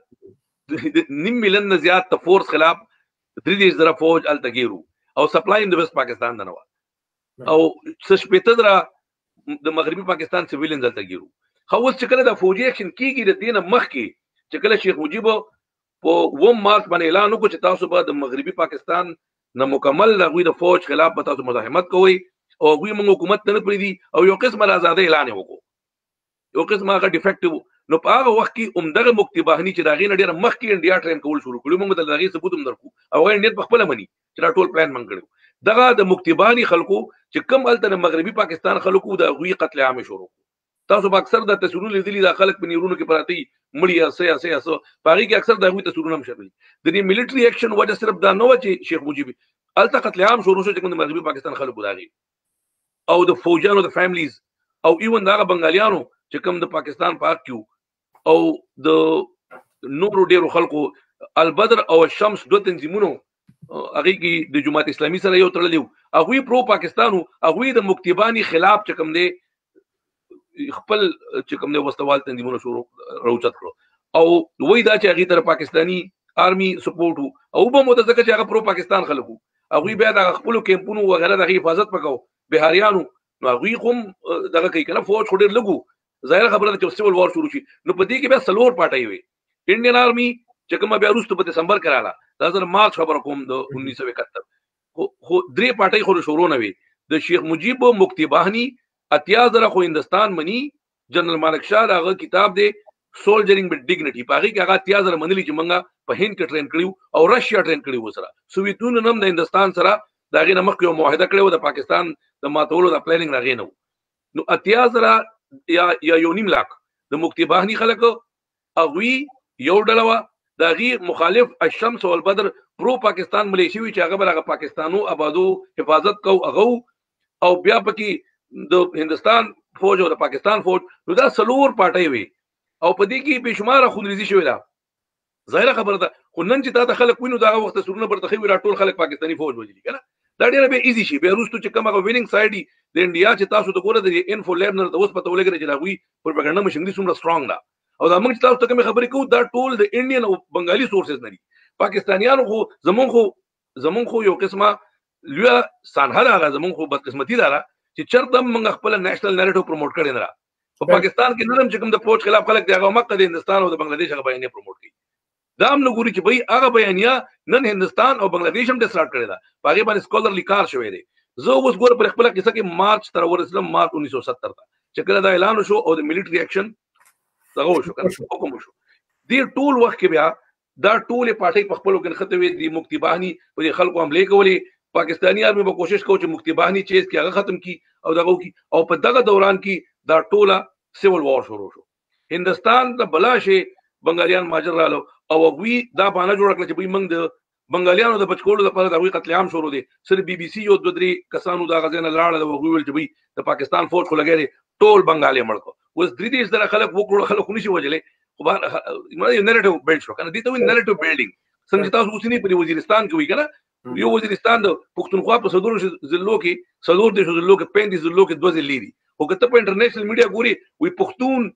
دا نیم میلیون نه زیات د فورس خلاف درې دېرش زره فوج هلته ګیرو او سپلای د ویست پاکستان نه وه او څه شپېته زره د مغربي پاکستان سیویلینز هلته ګیرو خو اوس چې کله دا فوجي اکشن کېږي د دې نه مخکې چې کله شیخ مجیب په اووم مارچ باندې اعلان وکړو چې تاسو به د مغربي پاکستان نه مکمل د هغوی د فوج خلاف به تاسو مزاحمت کوئ او هغوی موږ حکومت ته نه پرېږدي او یو قسمه د ازادۍ اعلان یې وکړو یو قسمه هغه ډیفیکټیو نو په هغه وخت کې همدغه مکتي باهني چې د هغې نه ډېره مخکې انډیا ټرین کول شروع کړي موږ د هغې ثبوت هم درکړو او هغه انډیا پخپله مني چې دا ټول پلان موږ کړی دغه د مکتي باهني خلکو چې کوم هلته د مغربي پاکستان خلکو د هغوی قتل عام یې شروع کړو تاسو به اکثر د تصویرونو لیدلي دا خلک په نیرونو کې پراته وي مړي یا څه یا څه یا څه په هغې کې اکثر د هغوی تصویرونه هم شوي د دې ملیټري اکشن وجه صرف دا نه وه چې شیخ مجیب هلته قتل عام شروع شو چې کوم د مغربي پاکستان خلکو د هغې او د فوجیانو د فیملیز او ایون د هغه بنګالیانو چې کوم د پاکستان په حق کې او د نورو ډېرو خلکو البدر او الشمس دوه تنظیمونو هغې کې د جماعت اسلامي سره یو تړلی و هغوی پرو پاکستان و هغوی د مکتي باهني خلاف چې کوم دی خپل چې کوم دی وسلوال تنظیمونه شروع راوچت کړو او وایي دا چې هغې ته پاکستاني آرمي سپورټ و او به مو ته ځکه چې هغه پرو پاکستان خلک وو هغوی بیا د خپلو کیمپونو وغیره د هغې حفاظت به کوو بهاریانو نو هغوی خو هم دغه کوي که نه فوج خو ډېر لږ وو ظاهره خبره ده چې سیول وار شروع شي نو په دې کې بیا څلور پاټۍ وې انډین آرمي چې کومه بیا وروسته په دسمبر کې راغله دا زه مارچ خبره کوم د انیس سو اکهتر خو درې پاټۍ خو شروع نه وې د شیخ مجیب مکتي باهني اتیا زره خو هندوستان مني جنرال مالک شاه د هغه کتاب دی سولجرینګ وذ ډیګنټي په هغې کې هغه اتیا زره منلي چې موږ په هند کې ټرین کړي او رشیا ټرین کړي وو سره سوویتونو هم د هندوستان سره د هغې نه مخکې یو معاهده کړې وه د پاکستان د ماتولو د پلانینګ د هغې نه و نو اتیا زره یا یا یو نیم لاک د مکتي باهني خلک هغوی یو ډله وه د هغې مخالف الشمس او البدر پرو پاکستان ملیشي وي چې هغه به هغه پاکستانو آبادو حفاظت کو هغه او بیا پکې د هندوستان فوج او د پاکستان فوج نو دا څلور پاټۍ وي او په دې کې بې شماره خونریزي شوې ده ظاهره خبره ده خو نن چې تا ته خلک وینو د هغه وخت تصویرونه برته ښه وي را ټول خلک پاکستاني فوج وژلي که نه دا ډېره بیا ایزي شي بیا وروستو چې کوم هغه ویننګ سایډ وي د انډیا چې تاسو ته ګوره د انفو لیب نه ته اوس پته ولګېده چې د هغوی پروپاګنډا مشینري څومره سترانګ ده او دا موږ چې تاسو ته کومې خبرې کوو دا ټول د انډین او بنګالي سورسز نه دي پاکستانیانو خو زمونږ خو زمونږ خو یو قسمه لویه سانحه ده هغه زمونږ خو بدقسمتي ده چې چرته هم موږ خپله نیشنل نیریټیو پروموټ کړی نه ده په پاکستان کې نن هم چې کوم د فوج خلاف خلک دی هغه مقه د هندوستان او د بنګلادیش هغه بیانیه پروموټ کوي دا هم نه ګوري چې بھائی هغه بیانیه نن هندوستان او بنګلادیش هم ډسټارټ کړې ده په هغې باندې سکالرلی کار شوی دی زه اوس ګوره پر خپله کیسه کې مارچ ته راورسېدم مارچ انیس سو ستر ته چې کله دا اعلان وشو او د ملیټري اکشن دغه وشو حکم وشو دې ټول وخت کې بیا دا ټولې پاټۍ په خپلو کې نښتې وې د مکتي باهني په دې خلکو حملې کولې پاکستاني آرمي به کوشش کوو چې مکتي باهني چیز کې هغه ختم کړي او دغه وکړي او په دغه دوران کې دا ټوله سیول وار شروع شو هندوستان ته بلا شي بنګالیان مهاجر رالو او هغوی دا بهانه جوړه کړه چې بوی موږ د بنګالیانو د بچکولو لپاره د هغوی قتل عام شروع دی صرف بي بي سي یو دوه درې کسانو د هغه ځای نه لاړل او هغوی ویل چې بوی د پاکستان فوج خو لګی دی ټول بنګال یې مړ کړو اوس درې دېرش زره خلک اووه کروړه خلک خو نشي وژلی خو یو نیریټیو بلډ شو که نه دې ته وایي نیریټیو بلډینګ څنګه چې تاسو اوسني په وزیرستان کې وایي که نه یو وزیرستان د پښتونخوا په څلورو ضلعو کې څلور دېرشو ضلعو کې پنځه ضلعو کې دوه ضلعې دي خو که ته په انټرنیشنل میډیا ګورې وایي پښتون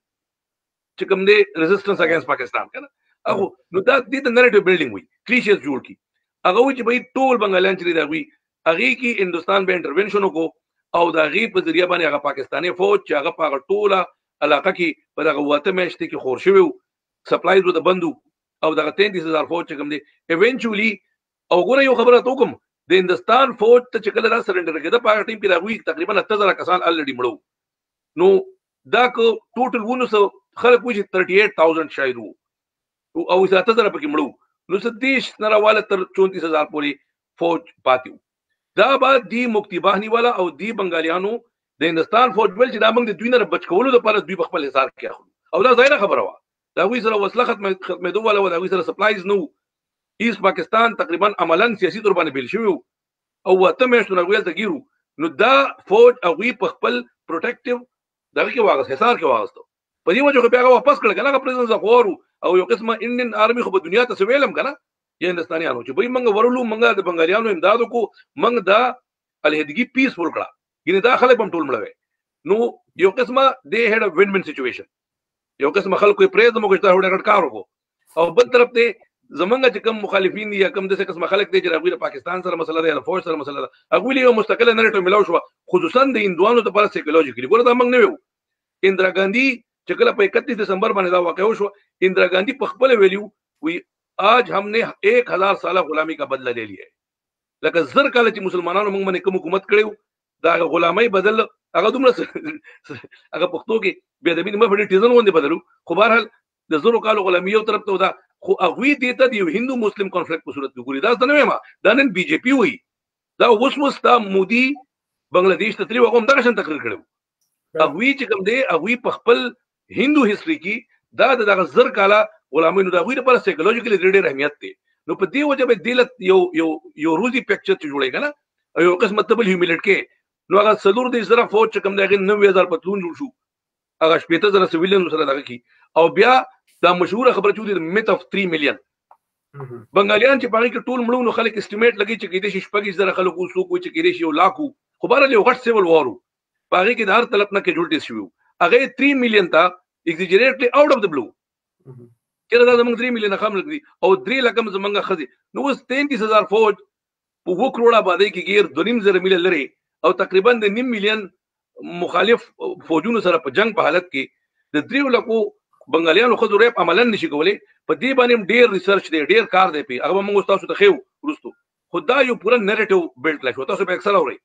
چې کوم دی ریزسټنس اګینسټ پاکستان که نه هغه نو دا دې ته نیریټیو بلډینګ وایي کلیشیز جوړ کړي هغه وایي چې بھائی ټول بنګالیان چې دي د هغوی هغې کې هندوستان به انټروینشن وکړو او د هغې په ذریعه باندې هغه پاکستاني فوج چې هغه په هغه ټوله علاقه کې په دغه اوته میاشتې کې خور شوي وو سپلایز ورته بند وو او دغه تینتیس هزار فوج چې کوم دی ایونچولي او ګوره یو خبره ته وکړم د هندوستان فوج ته چې کله را سرنډر کېده په هغه ټیم کې د هغوی تقریبا اته زره کسان الریډي مړه وو نو دا کو ټوټل ونه سو خلک وځي thirty eight thousand شاید وو او اته زره پکې مړو نو سدیش نراواله تر چونتیس هزار پورې فوج پاتیو. دا بعد دی مکتی باهنی والا او دی بنگالیانو د هندستان فوج بل چې دا موږ د دوی نه بچ کولو لپاره دوی خپل حساب کې اخلو او دا ظاهره خبره وا دا وی سره وسله ختمېدو والا و دا وی سره سپلایز نو ایست پاکستان تقریبا عملاً سیاسي تور باندې بیل شوی او وته مې شنو ویل ته ګیرو نو دا فوج او وی په خپل پروټیکټیو دغه کې واغس حصار کې واغستو په دې وجه بیا واپس کړل کنه پرزنس غورو او یو قسمه انډین آرمي خو په دنیا ته سویلم کنه یا هندستانیانو چې به موږ ورلو موږ د بنگالیانو امدادو کو موږ دا الهدګي پیسفول کړه ګینه دا خلک هم ټول مړوي نو یو قسمه دې هډ ا وین وین سچويشن یو قسمه خلکو پرېز موږ ته وړه کار وکړو او بل طرف ته زمونږ چې کوم مخالفین دي یا کوم د څه قسمه خلک دي چې راغلي پاکستان سره مسله ده یا فوج سره مسله ده هغه ویلي یو مستقله نریټیو ملاو شو خصوصا د هندوانو لپاره سایکولوژیکلی ګوره دا موږ نه ویو اندرا ګاندھی چې کله په اکتیس دسمبر باندې دا واقع وشو اندرا ګاندھی په خپل ویلیو وی آج ہم نے ایک ہزار سالہ غلامی کا بدلہ لے لیا ہے لکه زر کاله چې مسلمانانو موږ باندې کوم حکومت کړو دا غلامۍ بدل هغه دومره هغه پښتو کې بیا د مين مفړي ټیزن وندې بدلو خو بهرحال د زرو کالو غلامی یو طرف ته دا خو هغه دې ته د هندو مسلم کانفلیکټ په صورت کې ګوري دا څنګه ما دا نن بي جے پی وي دا اوس اوس دا مودي بنگلاديش ته تری وګم دا څنګه تقریر کړو هغه چې کوم دی هغه په خپل هندو هیستوري کې دا د زر کاله غلامۍ نو دا غوړي په سایکولوژیکلی ډېر اهمیت دی نو په دې وجه به دلت یو یو یو روزي پکچر چې جوړی کنه یو قسم تبل هیوملیټ کې نو هغه سلور د زره فوج چې کوم دی نوي هزار پتلون جوړ شو هغه شپږ زره سیویلین سره دغه کی او بیا دا مشهور خبره چې د میت اف three مليون بنگالیان چې باندې کې ټول مړو نو خلک استیمیټ لګي چې کېدې شي شپږ زره خلک وسو کوی چې کېدې شي یو لاکو خو بهر یو غټ سیول وارو باغې کې د هر طرف نه کېجوالټیز شو هغه three مليون تا ایگزیجریټلی آوټ اف د بلو چې دا زموږ three مليون خام لګي او three لکم زمونږه خزي نو اوس تینتیس هزار فوج په وو کروڑه باندې کې غیر دو نیم زره مليون لري او تقریبا د نیم مليون مخالف فوجونو سره په جنگ په حالت کې د دریو لکو بنگالیانو خو ریپ عملاً نشي کولای په دې باندې ډېر ریسرچ دی ډېر کار دی په هغه موږ تاسو ته خو ورستو خدا یو پورا نریټیو بیلډ کړی شو تاسو به اکثر اورئ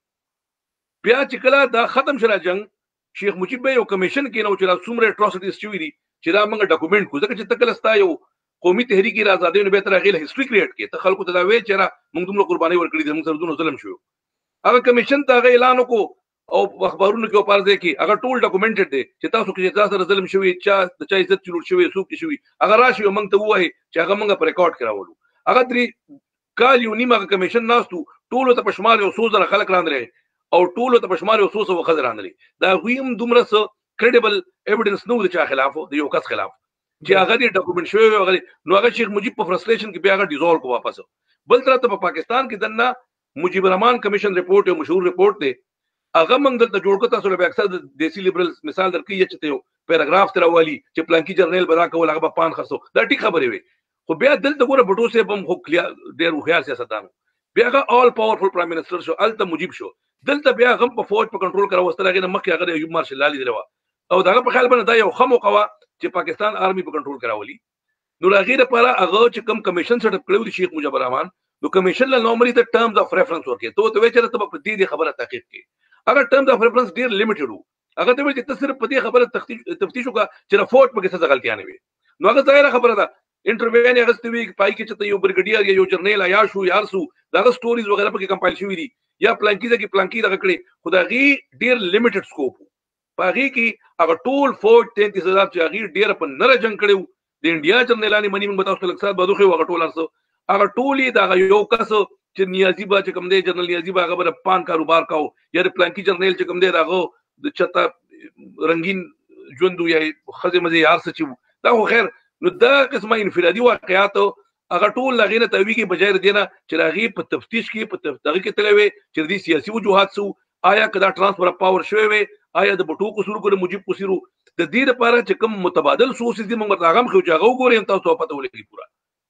بیا چې کله دا ختم شره جنگ شیخ مجیب یو کمیشن کې نو چې را څومره اټروسټیز شوې دي چې دا موږ ډاکومېنټ کو ځکه چې تکل ستا یو قومي تحریک آزادۍ نو به تر هغه هیستوري کریټ کې ته خلکو ته دا ویل چې را موږ دومره قرباني ورکړي دي موږ سره دومره ظلم شو هغه کمیشن ته هغه اعلان وکړو او اخبارونو کې په پاره کې هغه ټول ډاکومېنټډ دي چې تاسو کې تاسو سره ظلم شوی چې د چا عزت چلول شوی سوق کې شوی هغه راشي موږ ته وایي چې هغه موږ په ریکارډ کراولو هغه درې کال یو نیمه کمیشن ناستو ټول ته پښمال یو څو زره خلک راندل او ټول ته پښمال یو څو څو خلک راندل دا غویم دومره څه کریډیبل ایویډنس نو د چا خلاف د یو کس خلاف چې هغه دې ډاکومېنټ شوی هغه نو هغه شیخ مجیب په فرستریشن کې بیا هغه ډیزولو کو واپس بل تر ته په پاکستان کې دنه مجیب الرحمان کمیشن ریپورت یو مشهور ریپورت دی هغه موږ دلته جوړ کړو تاسو به اکثر د دیسی لیبرل مثال درکې چې ته یو پیراګراف تر والی چې پلانکی جرنیل بنا کول هغه په پان خرڅو دا ټیک خبرې وي خو بیا دلته ګوره بټو سه بم خو ډېر خیال سیاستدانو بیا هغه آل پاورفل پرایم منسٹر شو الته مجیب شو دلته بیا هغه په فوج په کنټرول کړو واستل هغه مخکې هغه ایوب مارشل لالی دی او دا په خیال باندې دا یو خمو قوا چې پاکستان آرمي په کنټرول کراولي نو هغه لپاره هغه چې کم کمیشن سیټ اپ کړو د شیخ مجیب الرحمان نو کمیشن له نورمالي د ټرمز اف ریفرنس ورکې ته ته وچره ته په دې خبره تحقیق کې اگر ټرمز اف ریفرنس ډیر لیمیټډ وو هغه ته چې صرف په دې خبره تفتیش وکړه چې فوج په څه غلطیاں نه وي نو هغه ظاهره خبره ده انټرویو نه غستوي پای کې چې یو برګډیر یا یو جرنیل یا شو یار سو دا سټوریز وغیرہ په کې کمپایل شوې دي یا پلانکی ځکه پلانکی دغه کړي خدایي ډیر لیمیټډ سکوپ پاغي کې هغه ټول فوج تینتیس هزار چې هغه ډیر په نره جنگ کړو د انډیا جرنیلانی منی موږ تاسو ته لکسات بده خو هغه ټول ارسو هغه ټولې دا یو کس چې نیازی با چې کوم دی جنرال نیازی با هغه بر پان کاروبار کاو یا پلانکی جرنیل چې کوم دی راغو د چتا رنگین ژوند یا خزه مزه یار سچو دا خو خیر نو دا قسمه انفرادي واقعیات هغه ټول لغینه توی کې بجای دینه چې راغي په تفتیش کې په تفتیش کې تلوي چې د سیاسي وجوهات سو آیا کدا ترانسفر اف پاور شوی وي آیا د بټو قصور کو مجيب قصورو د دې لپاره چې کوم متبادل سوسز دي موږ راغم خو چې هغه وګورئ تاسو پته ولګي پورا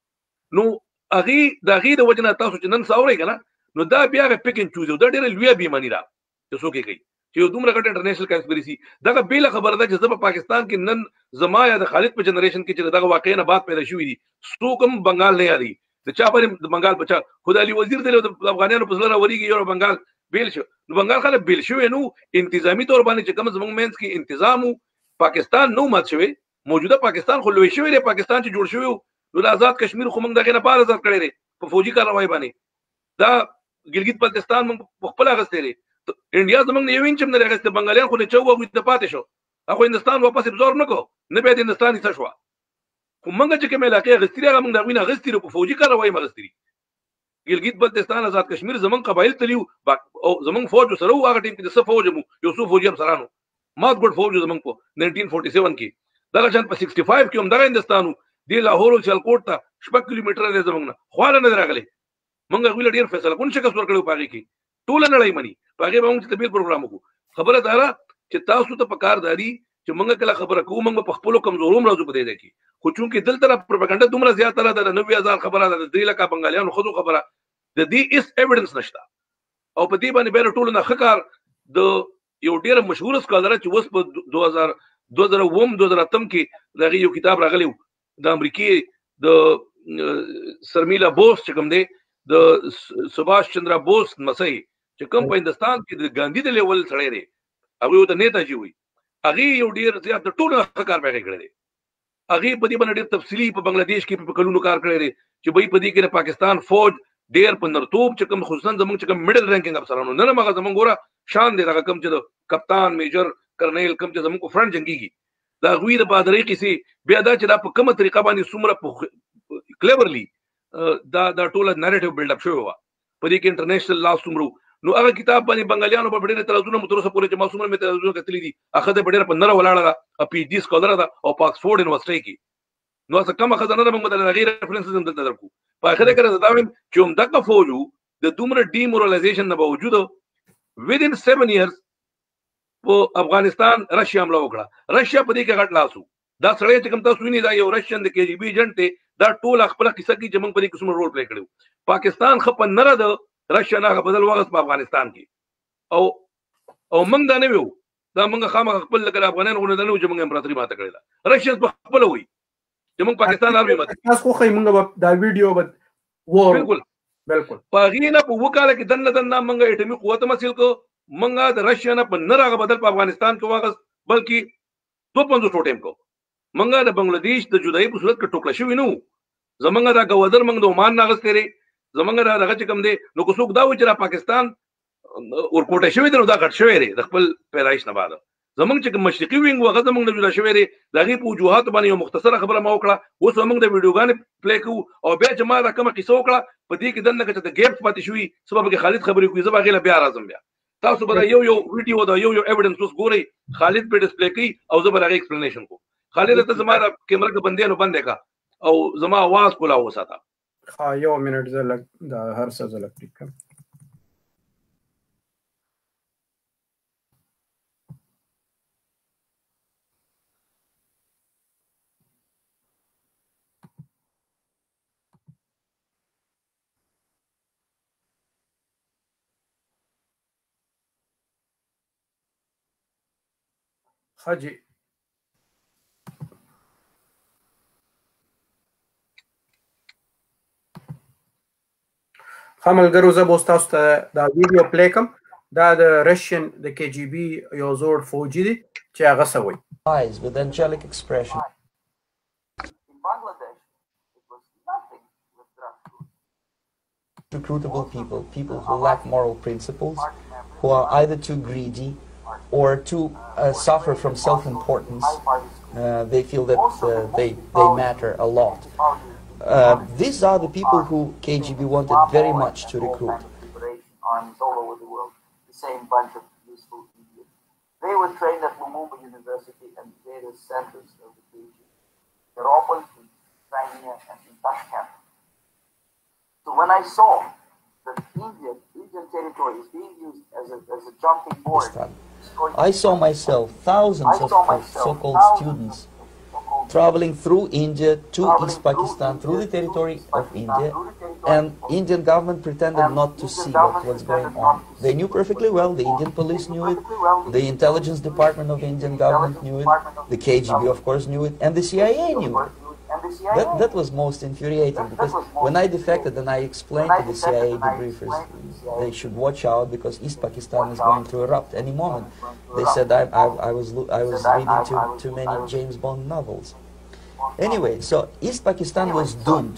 نو اغي د غي د وجنه تاسو چې نن ساوري کنه نو دا بیا پک ان چوز دا ډېر لوی بیمانی را چې څوک کوي چې یو دومره غټ انټرنیشنل کانسپیریسي دا بیل خبره ده چې زما پاکستان کې نن زما یا د خالد په جنریشن کې چې دا واقعي نه بات پیدا شوې دي څوک بنگال نه یادي د چا پر د بنگال بچا خدای علي وزیر دی د افغانانو په سره وریږي یو بنگال بیل شو نو بنگال خلک بیل شو نو انتظامی تور باندې چې کوم زموږ مینس کې انتظام پاکستان نو مات شوی موجوده پاکستان خو لوی شوی دی پاکستان چې جوړ شوی نو د آزاد کشمیر خو موږ دغه نه پاره آزاد کړی دی په فوجي کاروای باندې دا ګلګت بلتستان موږ په خپل اغستې دی انډیا زموږ نه یو انچ هم نه اغستې بنگالیان خو نه چوغو د پاتې شو هغه هندستان واپس ابزور نه کو نه به د هندستان څه شو خو موږ چې کومه علاقې اغستې هغه موږ دغه نه اغستې په فوجي کاروای مغستې ګلګت بلتستان آزاد کشمیر زمون قبایل تلیو او زمون فوج سره هغه ټیم کې د څه فوج مو یو څو فوجي هم سره نو مات ګډ فوج زمون په نائنټین فورټي سیون کې دغه شان په سکسټي فایو کې هم دغه هندستانو دی لاهور او سیالکوټ ته شپږ کیلومتره دی زمونږ نه خواله نه راغلی مونږ غوښتل ډیر فیصله کوم شکست ورکړو پاږي کې ټول نه لای مني پاږي به موږ تبلیغ پروګرام وکړو خبره دا را چې تاسو ته پکارداري چې مونږ کله خبره کوو مونږ په خپل کمزوروم راځو په دې کې خو چونکې دلته پروپاګاندا دومره زیاته ده د نوي هزار خبره ده د درې لکه بنگالیانو خو خبره د دې اس ایویډنس نشته او په دې باندې به ټول نه خکار د یو ډیر مشهور سکالر چې وس په دوه هزار دوه هزار اووه دوه هزار اتم کې دغه یو کتاب راغلی د امریکای د سرمیلا بوس چې کوم دی د سباش چندرا بوس مسئ چې کوم په هندستان کې د ګاندھی د لیول سره لري هغه د نیتاجی وي هغه یو ډیر زیات د ټولو کار پیدا کړی دی هغه په دې باندې ډیر تفصیلی په بنگلاديش کې په کلونو کار کړی دی چې به په دې کې پاکستان فوج ډیر په نرتوب چې کوم خصوصا زموږ چې کوم میډل رینکینګ افسرانو نه مګه زموږ ګوره شان دی هغه کوم چې د کپتان میجر کرنیل کوم چې زموږ فرنٹ جنگيږي دا غوی د بادرۍ کیسې بیا دا چې دا په کومه طریقه باندې څومره کلیورلی دا دا ټوله نریټیو بیلډ اپ شوی و په دې کې انټرنیشنل لا څومره نو هغه کتاب باندې بنگالیانو په ډېر ترازونه متروسه پورې چې ما څومره مې ترازونه کتلې دي هغه د ډېر په نره ولاړه ده پی ایچ ډي سکالر ده او په اکسفورډ یونیورسيټي کې نو څه کومه خزانه ده موږ د غیر ریفرنسز هم دلته درکو په اخر کې دا وایم چې هم دغه فوجو د دومره ډیمورالایزیشن نه باوجود within seven years په افغانستان رشیا حمله وکړه رشیا په دې کې غټ لاسو دا سړی چې کوم تاسو وینئ دا یو رشین د کې جی بي ایجنټ دی دا ټول خپل قصه کې چې موږ په دې قسم رول پلی کړو پاکستان خپ نه را د رشیا نه بدل وغس په افغانستان کې او او موږ دا نه ویو دا موږ خامخ خپل لکه افغانان غوڼه نه چې موږ امپراتوري ماته کړې ده رشیا په خپل وي چې موږ پاکستان ارمي ماته تاسو خو موږ دا ویډیو بد وور بالکل بالکل پاغینا په وکاله کې دنه دنه موږ اټمی قوت مسیل کو منګه د رشیا نه په نه راغ بدل په افغانستان کې واغس بلکې دو پنځه ټوټیم کو منګه د بنگلاديش د جدایي په صورت کې ټوکل شوی نو زمونږ دا گوادر منګ د عمان ناغستې لري زمونږ دا دغه کم دی نو کو څوک دا و چې را پاکستان ورکوټه شوی دی نو دا غټ شوی دی د خپل پیدایش نه بعد زمونږ چې مشرقي وینګ وغه زمونږ د جدا شوی دی دغه په وجوهات باندې یو مختصره خبره ما وکړه اوس موږ د ویډیوګانې پلی کوو او بیا چې ما دا کومه قصه وکړه په دې کې دنه چې د ګیپ پاتې شوی سبب کې خالد خبرې کوي زه به غیله بیا راځم بیا تاسو به یو یو ویډیو دا یو یو ایویډنس اوس ګورئ خالد په ډسپلی کوي او زه به هغه ایکسپلینیشن کوم خالد ته زما د کیمرا کې بندې نو بندې کا او زما आवाज کولا وساته ها یو منټ زه لګ دا هر څه زه لګ ټیک کوم حاجی خملګرو زه به تاسو ته دا ویډیو پلی کوم دا د رشین د کې جی بي یو زوړ فوجي دی چې هغه څه وایي eyes with angelic expression. In Bangladesh, it was nothing with grassroots. Recruitable people, people who lack moral principles, who are either too greedy or too uh, suffer from self-importance. Uh, they feel that uh, they, they matter a lot. Uh, these are the people who K G B wanted very much to recruit. Armies all over the world, the same bunch of useful idiots. They were trained at Lumumba University and various centers of the K G B. Europol, in Crimea, and in Tashkent. So when I saw that Indian, Indian territory is being used as a, as a jumping board, I saw myself, thousands of, of so-called students traveling through India to East Pakistan, through the territory of India, and Indian government pretended not to see what was going on. They knew perfectly well, the Indian police knew it, the intelligence department of the Indian government knew it, the K G B of course knew it, and the C I A knew it. That, that was most infuriating, because when I defected and I explained to the C I A debriefers they should watch out because East Pakistan is going to erupt any moment, they said I, I, I was I was reading too, too many James Bond novels. Anyway, so East Pakistan was doomed.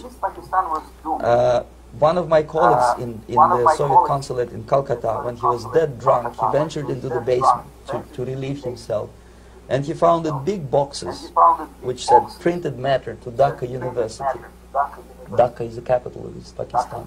Uh, one of my colleagues in, in the Soviet consulate in Calcutta, when he was dead drunk, he ventured into the basement to, to relieve himself. And he found big boxes which said printed matter to Dhaka University. Dhaka is the capital of East Pakistan.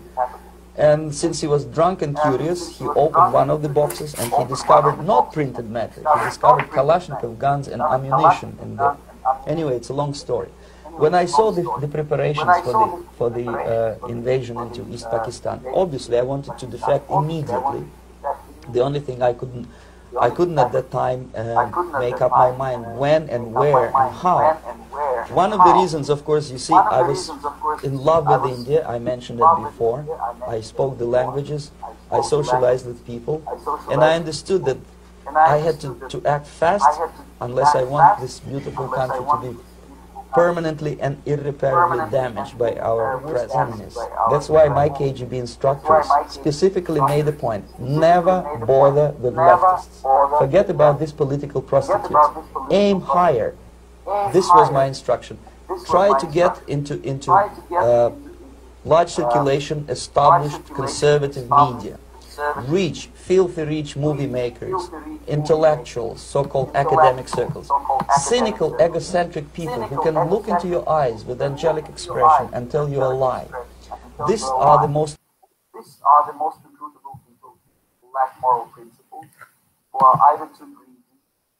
And since he was drunk and curious, he opened one of the boxes and he discovered not printed matter. He discovered Kalashnikov guns and ammunition in there. Anyway, it's a long story. When I saw the, the preparations for the, for the uh, invasion into East Pakistan, obviously I wanted to defect immediately. The only thing I couldn't I couldn't at that time uh, make up my mind when and where and how. One of the reasons, of course, you see, I was in love with India. I mentioned it before. I spoke the languages. I socialized with people. And I understood that I had to, to act fast unless I want this beautiful country to be permanently and irreparably damaged by our enemies. That's why my K G B instructors specifically made a point: never bother with leftists. Forget about these political prostitutes. Aim higher. This was my instruction. Try to get into, into uh, large circulation, established conservative media. Reach, filthy rich movie makers, intellectuals, so-called academic circles, cynical, egocentric people who can look into your eyes with angelic expression and tell you a lie. These are the most These are the most recruitable people who lack moral principles, who are either too greedy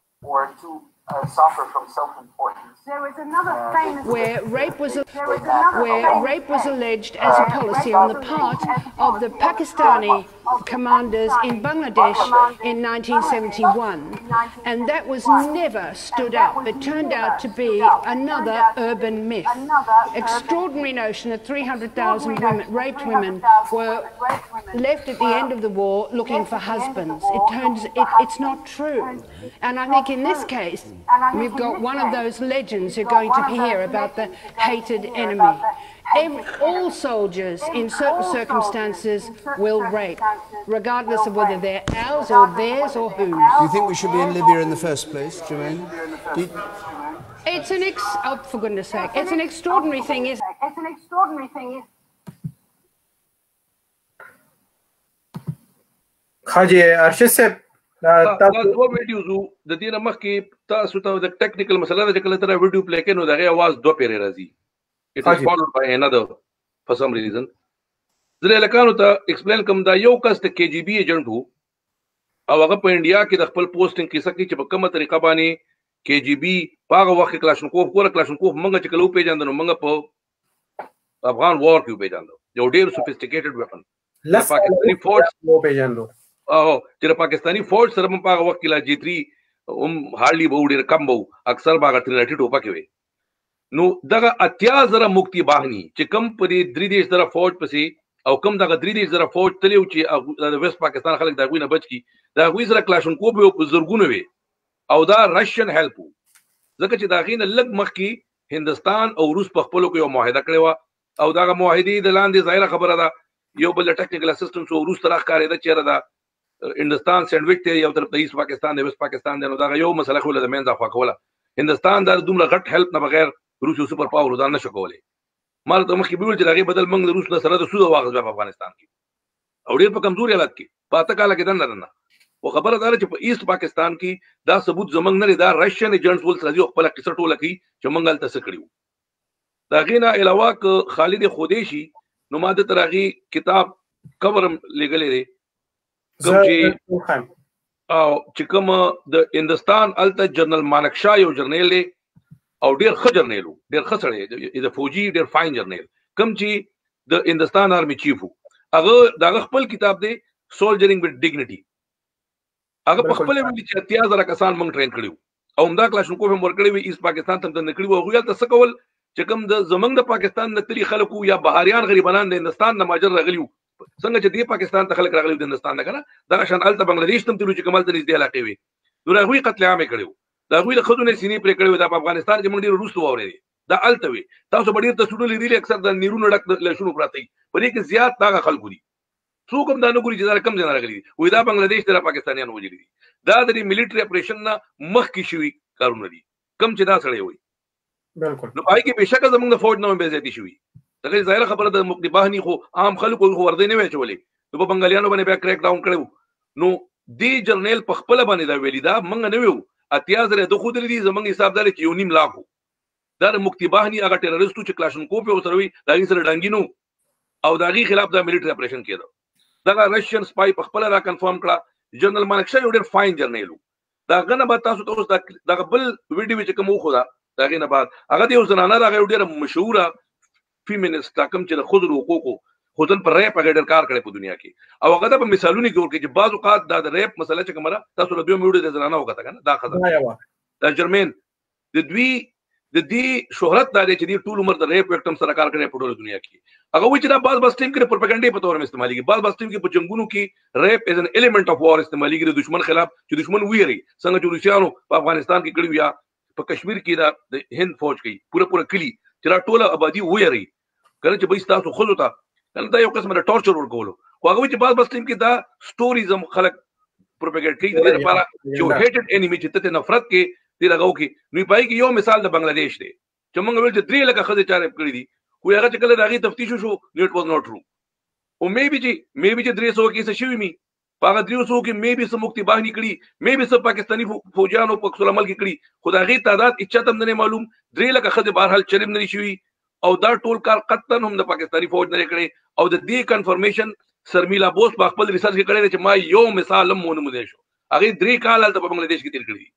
or too uh, suffer from self-importance. There was another uh, famous where rape was a, was where rape was alleged as a policy on the part of the Pakistani commanders in Bangladesh in nineteen seventy-one, and that was never stood up. It turned out to be another urban myth. Extraordinary notion that three hundred thousand women, raped women were left at the end of the war looking for husbands. It turns it, it's not true, and I think in this case we've got one of those legends you're going to hear about the hated enemy. Every, all soldiers in certain circumstances will rape, regardless of whether they're ours or theirs or whose. Do you think we should be in Libya in the first place, Jermaine? Do you... It's an ex... Oh, for goodness sake. It's an extraordinary thing, isn't it? It's an extraordinary thing, Haji Arshid sahab, تاسو دوه ویډیوز د دې نه مخکې تاسو ته د ټیکنیکل مسله ده چې کله تر ویډیو پلی کوي نو د هغې اواز دوه پیرې راځي. It is followed by another for some reason. زه لکانو ته ایکسپلین کوم دا یو کس د کې جی بي ایجنټ وو او هغه په انډیا کې د خپل پوسټینګ کیسه کوي چې په کومه طریقه باندې کې جی بي په هغه وخت کې کلاشنکوف کوله کلاشنکوف موږ چې کله وپېژندو نو موږ په افغان وار کې وپېژندو یو ډېر سوفیسټیکیټډ ویپن پاکستاني فورس وپېژندو او چې پاکستاني فورس سره په هغه وخت کې لا جی تھری هم هارډلی به ډېر کم به اکثر به هغه ترنټي ټوپکې وي. نو دغه اتیا زره مکتي باهني چې کم په دې درې دېرش زره فوج پسې او کم دغه درې دېرش زره فوج تللی و چې د ویسټ پاکستان خلک د هغوی نه بچ کړي د هغوی سره کلاشنکوف یې په زرګونو وي او دا رشین هیلپ و ځکه چې د هغې نه لږ مخکې هندوستان او روس په خپلو کې یو معاهده کړې وه او دغه معاهدې د لاندې ظاهره خبره ده یو بل د ټیکنیکل اسسټنس او روس ته راښکارېده چېرې ده هندوستان سینډویچ دی یو طرف د ایست پاکستان دی ویسټ پاکستان دی نو دغه یو مسله خو له د منځه خوا کوله. هندوستان دا دومره غټ هیلپ نه بغیر روس یو سپر پاور ځان نشو کولی. ما ته مخکې ویل چې د هغې بدل موږ د روس نه سره د سود واخیست بیا په افغانستان کې او ډېر په کمزوري حالت کې په اته کاله کې دننه دننه خو خبره دا ده چې په ایست پاکستان کې دا ثبوت زموږ نه دی دا رشین ایجنټس ولس راځي او خپله کیسه ټوله کوي چې موږ هلته څه کړي وو. د هغې نه علاوه که خالد خودیشي نو ما ده تر هغې کتاب کور هم لیږلی دی کوم چې او چې کوم د هندوستان هلته جنرال مانکشاه یو جرنیل دی او ډېر ښه جرنیل و ډېر ښه سړی د فوجي ډېر فاین جرنیل کوم چې د هندوستان آرمي چیف و هغه د هغه خپل کتاب دی سولجرینګ وذ ډیګنیټي هغه په خپله ویلي چې اتیا زره کسان موږ ټرین کړي وو او همدا کلاشنکوف هم ورکړی وي ایست پاکستان ته هم دننه کړي وو هغوی هلته څه کول چې کوم د زموږ د پاکستان نه تلي خلک وو یا بهاریان غریبانان د هندوستان نه مهاجر راغلي وو څنګه چې دې پاکستان ته خلک راغلي د هندوستان نه که نه دغه شان هلته بنګلادیش ته هم تللي چې کوم هلته نږدې علاقې وي نو د هغوی قتل عام یې کړی و د هغوی د ښځو نه یې سینې پرې کړې وې دا په افغانستان کې موږ ډېر وروسته واورېدې دا التوي تاسو بډیر تصویر لیدلی اکثر د نیرونو ډک لشونو پراته په دې کې زیات دا خلکو دي څوک هم دا نه ګوري چې دا کم ځای راغلي دي وای دا بنگلاديش د پاکستانیانو وجلي دي دا د میلیټري اپریشن نه مخکې شوي کارونه دي کم چې دا سړی وي بالکل نو پای کې بهشکه زمونږ د فوج نه به زیاتی شوي دا ظاهر خبره د مقتباهني خو عام خلکو خو ورده نه وچولې نو په بنگالیانو باندې بیا کریک ډاون کړو نو دی جرنیل په خپل باندې دا ویلی دا منګ نه ویو اتیا زره د خود لري زمونږ حساب دار چې یو نیم لاکو دا مقتباهني هغه ټیرریستو چې کلاشنکوف په وسره وي دا یې سره ډانګینو او داغي خلاف د میلیټري اپریشن کېده دا رشین سپای په خپل را کنفرم کړه جنرال مانکشا یو ډېر فاین جرنیل دا غنه به تاسو ته اوس دا بل ویډیو چې کوم خو دا داغه نه بعد هغه د یو زنانه راغی ډېر مشهوره فیمینست کوم چې د خود حقوقو خودن پر ریپ هغه ډېر کار کړی په دنیا کې او هغه د مثالونه جوړ کړي چې بعض اوقات د ریپ مسله چې کومه تاسو له دوه میوډ د زنانه وکړه کنه دا خزه دا جرمن د دوی د دې شهرت دا چې د ټول عمر د ریپ وکټم سره کار کړی په ټول دنیا کې هغه وایي چې دا بعض بس ټیم کې پروپاګاندا په تور استعمالي کی بعض بس ټیم کې په جنگونو کې ریپ از ان ایلیمنٹ اف وار استعمالي کی د دشمن خلاف چې دشمن ویری څنګه چې روسيانو په افغانستان کې کړی یا په کشمیر کې دا د هند فوج کوي پوره پوره کلی چې را ټوله آبادی ویری کله چې به تاسو خود ته دا یو قسم د ټورچر ورکولو خو هغه چې بعض بس ټیم کې دا سټوریز هم خلک پروپاګاندا کوي د لپاره چې هیټډ انیمی چې ته نفرت کې دی لګاو کې نو پای کې یو مثال د بنگلاديش دی چې موږ ویل چې درې لکه خزه چارې کړې دي خو هغه چې کله داغي تفتیش شو نیټ واز نوٹ ټرو او مې بي چې مې بي چې درې سو کې څه شوی می هغه درې سو کې مې بي سم مکتي باندې کړی مې بي سم پاکستاني فوجانو په کسل عمل کې کړی خدایي تعداد اچتم نه معلوم درې لکه خزه بهرحال چرم نه شوی او دا ټول کار قطن هم د پاکستاني فوج نه کړی او د دې کنفرمیشن سرمیلا بوس په خپل ریسرچ کې کړی چې ما یو مثال هم مونږ مده شو هغه درې کال د بنگلاديش کې تیر کړی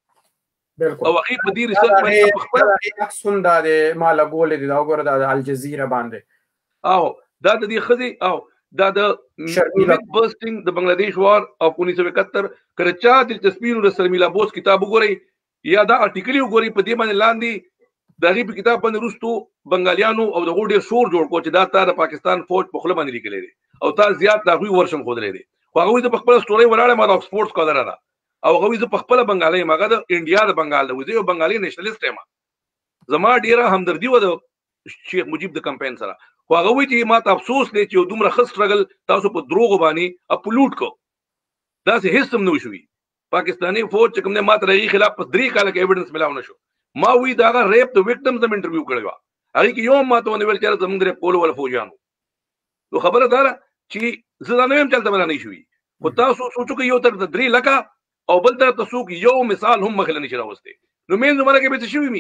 بالکل او هغه په دې ریسرچ باندې خپل اکسون دا د مال غول دي دا وګوره د الجزیره باندې او دا د دې خزي او دا د میت برسټینګ د بنگلاديش وار او انیس سو اکہتر کرچا دلچسپي نو سرمیلا بوس کتاب وګورئ یا دا ارټیکل وګورئ په دې باندې لاندې دغه په کتاب باندې رستو بنگالیانو او د غوډي شور جوړ کو چې دا تر پاکستان فوج په خپل باندې لیکلي دي او تا زیات دا غوي ورشم خودلې دي خو هغه د خپل سټوري ولاړه ما د اکسفورد سکولر را او هغه زه په خپل بنگالي ماګه د انډیا د بنگال د وزیر بنگالي نېشنلیست یم زما ډیره همدردی و د شیخ مجیب د کمپاین سره خو هغه وی چې ما ته افسوس دی چې دومره خست رګل تاسو په دروغ باندې اپلوډ کو دا سه هیڅ هم نه شوی پاکستانی فوج چې کوم نه ماته رہی خلاف په درې کال کې ایویډنس ملاو نشو ما وی دا ریپ د وکټمز هم انټرویو کړو هغه کې یو ماته ونه ویل چې زموږ د پول ول فوجانو نو خبره دار چې زه نه هم چلته باندې شوی خو تاسو سوچو کې یو تر درې لکه او بل تر تاسو کې یو مثال هم مخله نشي راوستي نو مين زمره کې به شوی می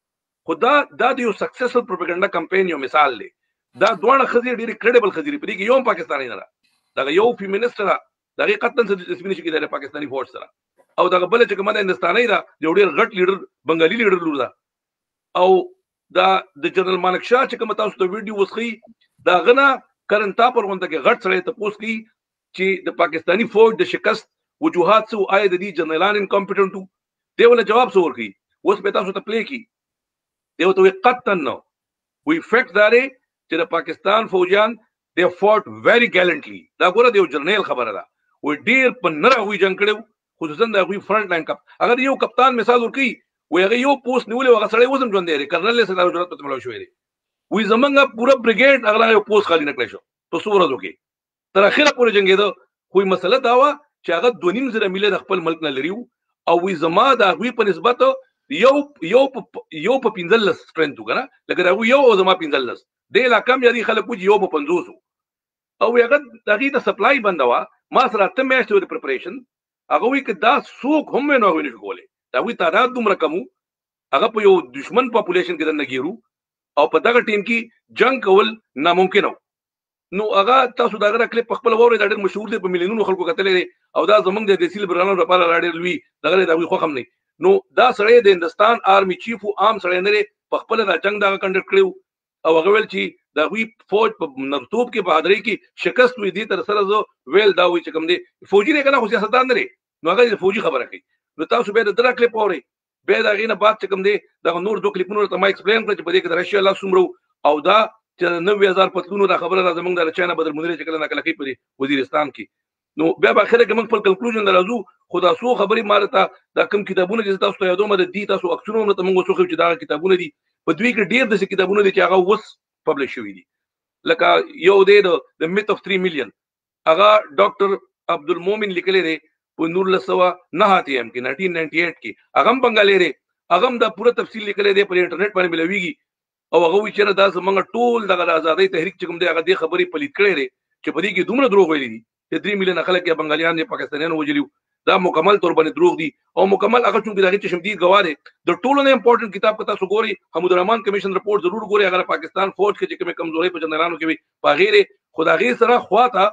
خدا دا د یو سکسسفل پروپاګاندا کمپاین یو مثال دی دا دوه خزي ډېری کریډیبل خزي په دې کې یو پاکستاني نه دا یو فیمینست را دا قطن څه د سپینې کې د پاکستاني فوج سره او دا بل چې کومه د هندستاني دا یو ډېر غټ لیډر بنگالي لیډر لور دا او دا د جنرال مانکشا چې کوم تاسو ته ویډیو وسخي دا غنا کرنتا پر غونډه کې غټ سره ته پوس کی چې د پاکستاني فوج د شکست وجوهات سو آیا د دې جنرالان انکمپټنټو دی ول جواب سو ورکی اوس به تاسو ته پلی کی دی ته قطن نو وی فیکټ داري چې د پاکستان فوجان دی فورت ویری ګالنټلی دا ګوره دی جرنیل خبره ده وی ډیر په نره وی جنگ کړو خصوصا د وی فرنٹ لاین کپ اگر یو کپتان مثال ورکی وی هغه یو پوسټ نیولې هغه سړی وزم ژوند دی کرنل سره ضرورت ته ملو شوې وی زمونږ پورا بریګیډ هغه یو پوسټ خالی نکړې شو په څو ورځو کې تر اخره پورې جنگیدو خو مسله دا و چې هغه دوه نیم زره میله د خپل ملک نه لريو او وی زما د هغوی په نسبت یو یو یو په پنځلس سټرنث وګڼه لکه هغه یو او زما پنځلس د علاقې مې دي خلک یو په پنځوس او هغه دغه د سپلای بندوا ما سره ته میاشتې د پریپریشن هغه وی کې دا سوق هم نه ویني کوله دا وی تعداد دومره کمو هغه په یو دشمن پاپولیشن کې د نګیرو او په دغه ټیم کې جنگ کول ناممکن و نو هغه تاسو دا غره کلیپ خپل وره دا ډېر مشهور دی په ملیونونو خلکو کتلې او دا زمونږ د دیسیل برانو لپاره راډر لوي دغه دا وی خو هم نه نو دا سړی د هندستان آرمي چیف او عام سړی نه په خپل دا جنگ دا کنډکټ کړو او هغه ویل چې دا وی فوج په نرتوب کې بهادری کې شکست وې دي تر سره زو ویل دا وی چې کوم دی فوجي نه کنه خو سیاستدان نه نو هغه فوجي خبره کوي نو تاسو به دا کلیپ اورئ به دا غینه بعد چې کوم دی دا نور دوه کلیپونو ته ما ایکسپلین کړ چې په دې کې د رشیا الله سومرو او دا چې نوي هزار پتلونو دا خبره را زمونږ د چاینا بدر مدیر چې کله ناکله کوي په وزیرستان کې نو بیا په اخر کې موږ خپل کنکلوژن درازو خدا سو خبري مارته دا کم کتابونه چې تاسو ته یادوم د دې تاسو اکثرونه ته موږ وسوخو چې دا کتابونه دي په دوی کې ډېر داسې کتابونه دي چې هغه اوس پبلش شوي دي لکه یو دی د میت اف تھری ملین هغه ډاکټر عبدالمومن لیکلی دی په نولس سوه نهه اتیا کې ناینټین ناینټي ایټ کې هغه هم بنګالي دی هغه هم دا پوره تفصیل لیکلی دی پر انټرنیټ باندې ملویږي او هغه وایي چېرې دا زموږ ټول دغه د ازادۍ تحریک چې کوم دی هغه دې خبرې پلیت کړی دی چې په دې کې دومره دروغ ویلي دي چې درې میلیونه خلک یې بنګالیان یې پاکستانیان وژلي دا مکمل طور باندې دروغ دي او مکمل هغه چونکې د هغې چشمدید ګواه دی د ټولو نه امپورټنټ کتاب که تاسو ګورئ حمود الرحمن کمیشن رپورټ ضرور ګورئ هغه پاکستان فوج کې چې کومې کمزورۍ په جنرالانو کې وي په هغې دی خو د هغې سره خواته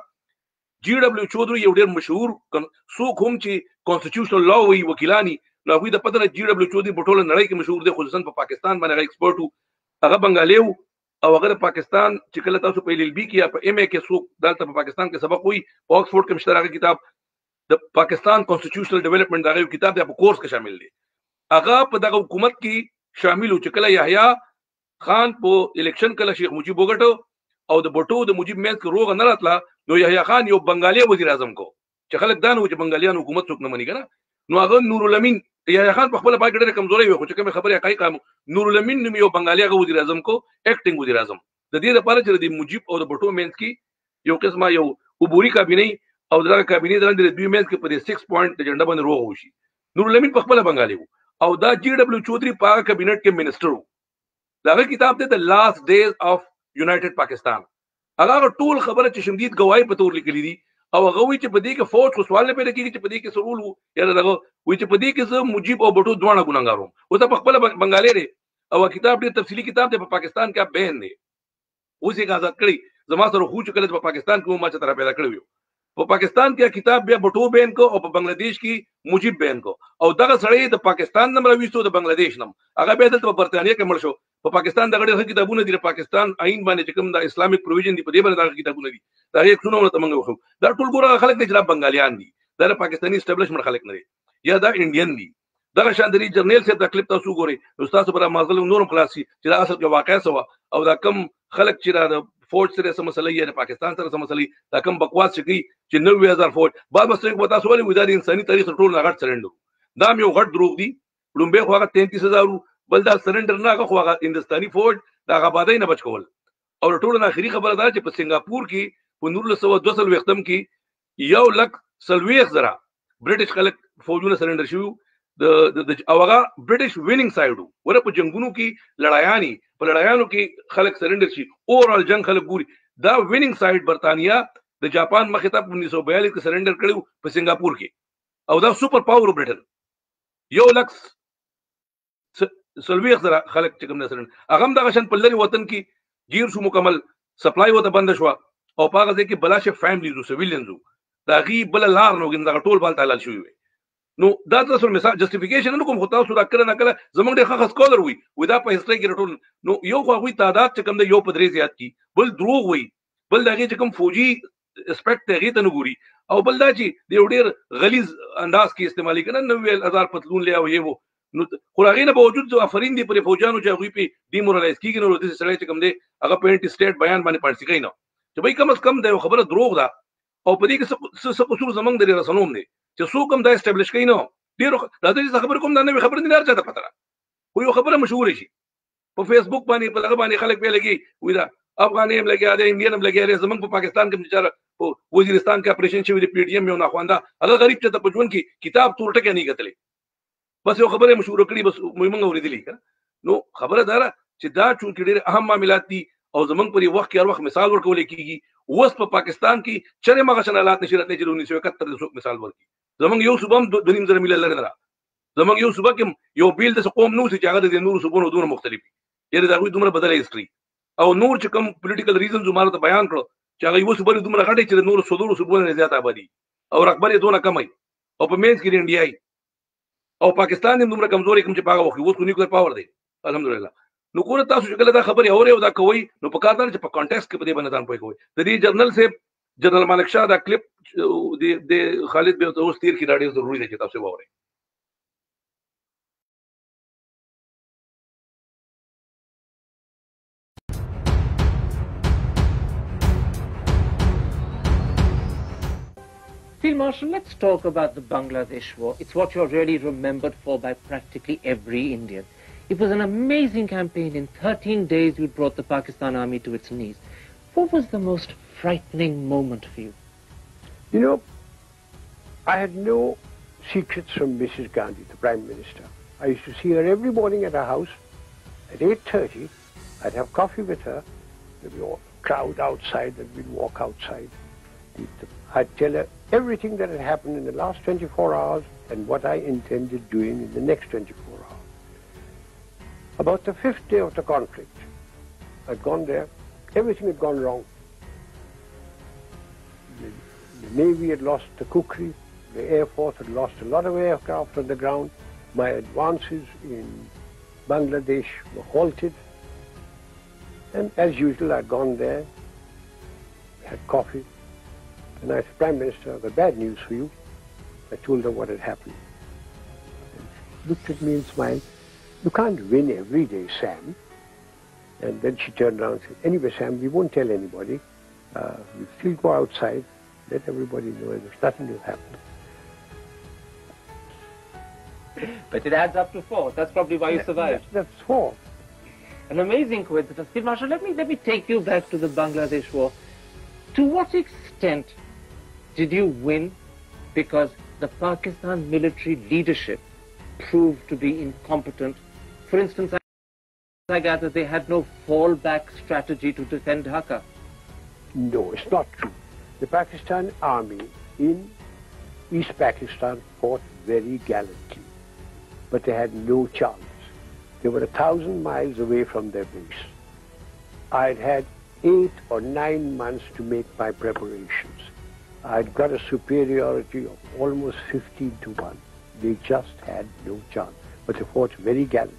جی ډبلیو چودھری یو ډېر مشهور څوک هم چې کانسټیټیوشنل لا وایي وکیلان نو هغوی د پته نه جی ډبلیو چودھری په ټوله نړۍ کې مشهور دی خصوصا په پاکستان باندې هغه ایکسپرټ و هغه بنګالي و او هغه د پاکستان چې کله تاسو په ایل ایل بي کې یا په ایم اے کې څوک دلته په پاکستان کې سبق وایي په آکسفورډ کې مشته هغه کتاب د پاکستان کانسټیټیوشنل ډیولپمنٹ دا یو کتاب دی په کورس کې شامل دی هغه په دغه حکومت کې شامل و چې کله یحیی خان په الیکشن کله شیخ مجیب وګټو او د بټو د مجیب مینس کې روغه نه راتله نو یحیی خان یو بنګالي وزیر اعظم کو چې خلک دا نه و چې بنګالیان حکومت څوک نه مني که نه نو هغه نورالامین یحیی خان په خپله پای کې ډېرې کمزورۍ وي خو چې کومې خبرې حقایق هم نورالامین نوم یو بنګالي هغه وزیر اعظم کو ایکټینګ وزیر اعظم د دې لپاره چې د مجیب او د بټو مینس کې یو قسمه یو عبوري کابینې او دغه کابینې د لاندې د دوی مینس کې په دې سکس پوینټ ایجنډا باندې روغ وشي نورالامین په خپله بنګالي و او دا جی ډبلیو چودھری په هغه کابینټ کې منسټر و د هغه کتاب دی د لاست ډیز اف یونایټډ پاکستان هغه ټول خبره چې شمدید ګواهی په تور لیکلي دي او هغه وایي چې په دې کې فوج خو سوال نه پیدا کېږي چې په دې کې څه رول و یا دغه وایي چې په دې کې زه مجیب او بټو دواړه ګنهګار وم اوس په خپله بنګالي دی او کتاب ډېر تفصیلي کتاب دی په پاکستان کې بین دی اوس یې آزاد کړی زما سره خو چې کله په پاکستان کې ما چې طرح پیدا کړی وي په پاکستان کې کتاب بیا بټو بین کو او په بنگلاديش کې مجیب بین کو او دغه سړی د پاکستان نم راويستو د بنگلاديش نم هغه بیا دلته په برتانیې کې مړ شو په پاکستان دغه ډېر کتابونه دي د پاکستان آئین باندې چې کوم د اسلامیک پروویژن دی په دې باندې دغه کتابونه دي دا یې څونه ته موږ وخو دا ټول ګوره خلک دي چې بنگالیان دي دا پاکستاني اسټابلیشمنت خلک نه دي یا دا انډین دي دغه شاندري جرنیل سے د کلیپ تاسو ګوري استاد پر مازل نورم خلاصي چې دا اصل کې واقع سوا او دا کم خلک چې دا فوج سره سم مسلې یا پاکستان سره سم مسلې دا کم بکواس شي چې نوې هزار فوج بعد مستری کو تاسو ولې وزارت انساني تاریخ ټول نه غټ سرندر دا یو غټ دروغ دی لومبه خو هغه تینتیس هزار بل دا سرندر نه هغه خو هغه هندستاني فوج دا غبادای نه بچ کول او ټول نه اخري خبره ده چې په سنگاپور کې په نولس سوه دوه سل وختم کې یو لک سلويخ زرا برټش خلک فوجونه سرندر شو د او هغه برټش ویننګ سایډ ور په جنگونو کې لړایانی په لړایانو کې خلک سرندر شي اورال جنگ خلک ګوري دا ویننګ سایډ برتانیا د جاپان مخې ته په انیس سو بیالیس کې سرندر کړو په سنگاپور کې او دا سپر پاور برټن یو لکس سلويخ زرا خلک چې کوم نه سرندر هغه دغه شان په لري وطن کې گیر شو مکمل سپلای وته بند شو او پاغه ځکه بلاشه فیملیز او سیویلینز دا غي بل لار نو ګنده ټول بال تعالی شوی وي نو دا تاسو مثال جسټیفیکیشن نه کوم خو تاسو دا کړه نه کړه زمونږ ډېر ښه سکولر وي وي دا په هیستوري کې ټول نو یو خو هغوی تعداد چې کوم دی یو په درې زیات کی بل دروغ وي بل د هغې چې کوم فوجي اسپیکټ دی هغې ته نه ګوري او بل دا چې د یو ډېر غلیظ انداز کې استعمالي که نه نوې هزار پتلون لی او یې و نو خو هغې نه باوجود افرین دي پرې فوجیانو چې هغوی پې ډیمورالایز کېږي نو داسې سړی چې کوم دی هغه په انټي سټیټ بیان باندې پاړسي کوي نه چې بهی کم از کم د یو خبره دروغ ده او په دې کې څه قصور زمونږ د رسنوم دی چې څوک هم دا اسټابلیش کوي نه ډیرو راځي چې خبر کوم دا نوې خبر نه راځي ته پته خو یو خبره مشهور شي په فیسبوک باندې په هغه باندې خلک به لګي وي دا افغاني هم لګي دا انډین هم لګي زمونږ په پاکستان کې بچاره په وزیرستان کې اپریشن شوی دی پی ډی ایم یو ناخوانده هغه غریب چې په ژوند کې کتاب تور ټکی نه کتلې بس یو خبره مشهور کړي بس موږ اوریدلې نو خبره دا چې دا چونکې ډېر اهم معاملات دي او زمونږ پر وخت کې هر وخت مثال ورکول کېږي اوس په پاکستان کې چرې مغه شان حالات نشي راتلی چې انیس سو اکہتر د مثال ورکړي زمونږ یو صوبه هم دوه نیم زره میله لرې نه ده زمونږ یو صوبه کې یو بیل داسې قوم نه اوسي چې هغه د نورو صوبونو دومره مختلف وي یعنې د هغوی دومره بدله هسټري او نور چې کوم پولیټیکل ریزنز ما ته بیان کړو چې هغه یوه صوبه دومره غټه چې د نورو څلورو صوبو نه زیات آبادي او رقبه یې دونه کم وي او په منځ کې د انډیايي او پاکستان هم دومره کمزوري کوم چې په هغه وخت اوس خو نیوکلیر پاور دی الحمدلله نو کوره تاسو چې کله دا خبرې اورئ او دا کوئ نو په کار ده چې په کانټیکسټ کې په دې باندې ځان پوه کوئ د دې جرنل صاحب جنرال مالک شاه دا کلیپ د خالد بن اوس تیر کې دا ډېر ضروري دی چې تاسو واورئ Field Marshal, let's talk about the Bangladesh war. It's what you're really remembered for by practically every Indian. It was an amazing campaign. In thirteen days, you brought the Pakistan army to its knees. What was the most frightening moment for you? You know, I had no secrets from Missus Gandhi, the Prime Minister. I used to see her every morning at her house at eight thirty. I'd have coffee with her. There'd be a crowd outside, and we'd walk outside. I'd tell her everything that had happened in the last twenty-four hours and what I intended doing in the next twenty-four hours. About the fifth day of the conflict, I'd gone there. Everything had gone wrong. The, the Navy had lost the kukri. The Air Force had lost a lot of aircraft on the ground. My advances in Bangladesh were halted. And as usual, I'd gone there, had coffee, and I said, Prime Minister, I've got bad news for you. I told her what had happened. And she looked at me and smiled. You can't win every day, Sam. And then she turned around and said, anyway, Sam, we won't tell anybody. Uh, you still go outside, let everybody know there's nothing will happen. But it adds up to four. That's probably why you survived. That, that's four. An amazing coincidence. Field Marshal, let me, let me take you back to the Bangladesh War. To what extent did you win because the Pakistan military leadership proved to be incompetent? For instance, I gather they had no fallback strategy to defend Dhaka. No, it's not true. The Pakistan army in East Pakistan fought very gallantly, but they had no chance. They were a thousand miles away from their base. I'd had eight or nine months to make my preparations. I'd got a superiority of almost fifteen to one. They just had no chance, but they fought very gallantly.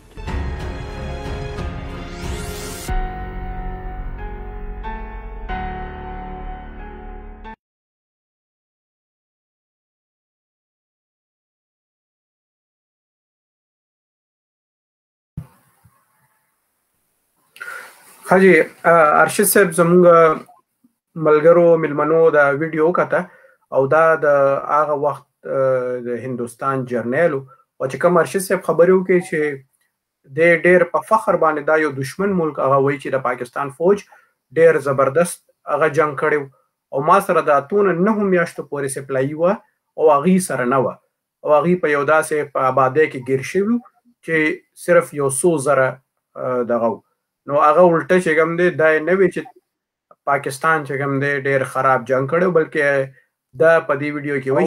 حاجی ارشد صاحب زموږ ملګرو ملمنو دا ویډیو کته او دا د هغه وخت د هندوستان جرنیل او چې کوم ارشد صاحب خبرو کې چې د ډېر په فخر باندې دا یو دشمن ملک هغه وایي چې د پاکستان فوج ډېر زبردست هغه جنگ کړو او ما سره د اتون نه هم میاشتو پورې سپلای و او هغه سره نه و او هغه په یو داسې په آباده کې ګیر شوی چې صرف یو څو زره دغه نو هغه الټه چې کوم دی دا نه وی چې پاکستان چې کوم دی ډېر خراب جنگ کړو بلکې دا په دې ویډیو کې وایي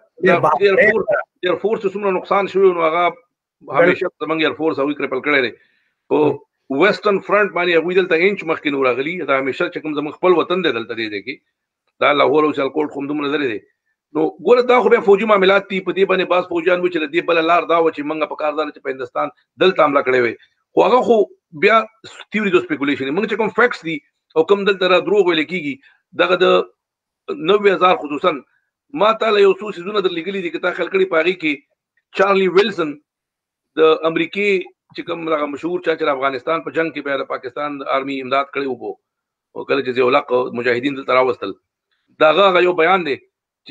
چې ایر فورس څومره نقصان شوی نو هغه همیشه زمونږ ایر فورس او کریپل کړی دی او ویسټرن فرنٹ باندې هغوی دلته انچ مخکې نو راغلي دا همیشه چې کوم زموږ خپل وطن دی دلته دی کې دا لاهور او سیالکوټ خو دومره لرې دی نو ګوره دا خو بیا فوجي معاملات دي په دې باندې بعض فوجیان وایي چې د دې بله لار دا وه چې موږ په کار دا چې په هندوستان دلته حمله کړې وی خو هغه خو بیا تیوري د سپیکولیشن موږ چې کوم فیکټس دي او کوم دلته را دروغ ویل کېږي دغه د نوي هزار خصوصا ما تعالی یو څو سیزونه در لیکلي دي که تا خیال کړي په هغې کې چارلی ویلسن د امریکې چې کوم هغه مشهور چا چې افغانستان په جنگ کې بیا د پاکستان آرمي امداد کړی و او کله چې ضیاءالحق مجاهدین دلته راوستل د هغه هغه یو بیان دی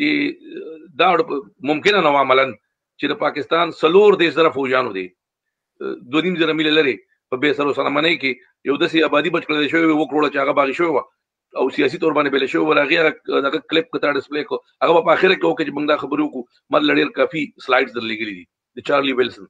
چې دا ممکنه نه وه عملاً چې د پاکستان څلور دېرش زره فوجیانو دی دوه نیم زره میله لرې په بې سر و سامانۍ کې یو داسې آبادي بچ کړی شوی وي اوه کروړه چې هغه باغې شوی وه او سیاسي طور باندې بېله شوی وه هغې هغه کلیپ که تا ډسپلی کړو هغه به په اخره کې وکړو چې موږ دا خبرې وکړو ما ډېر کافي سلایډز در لیږلي دي د چارلی ویلسن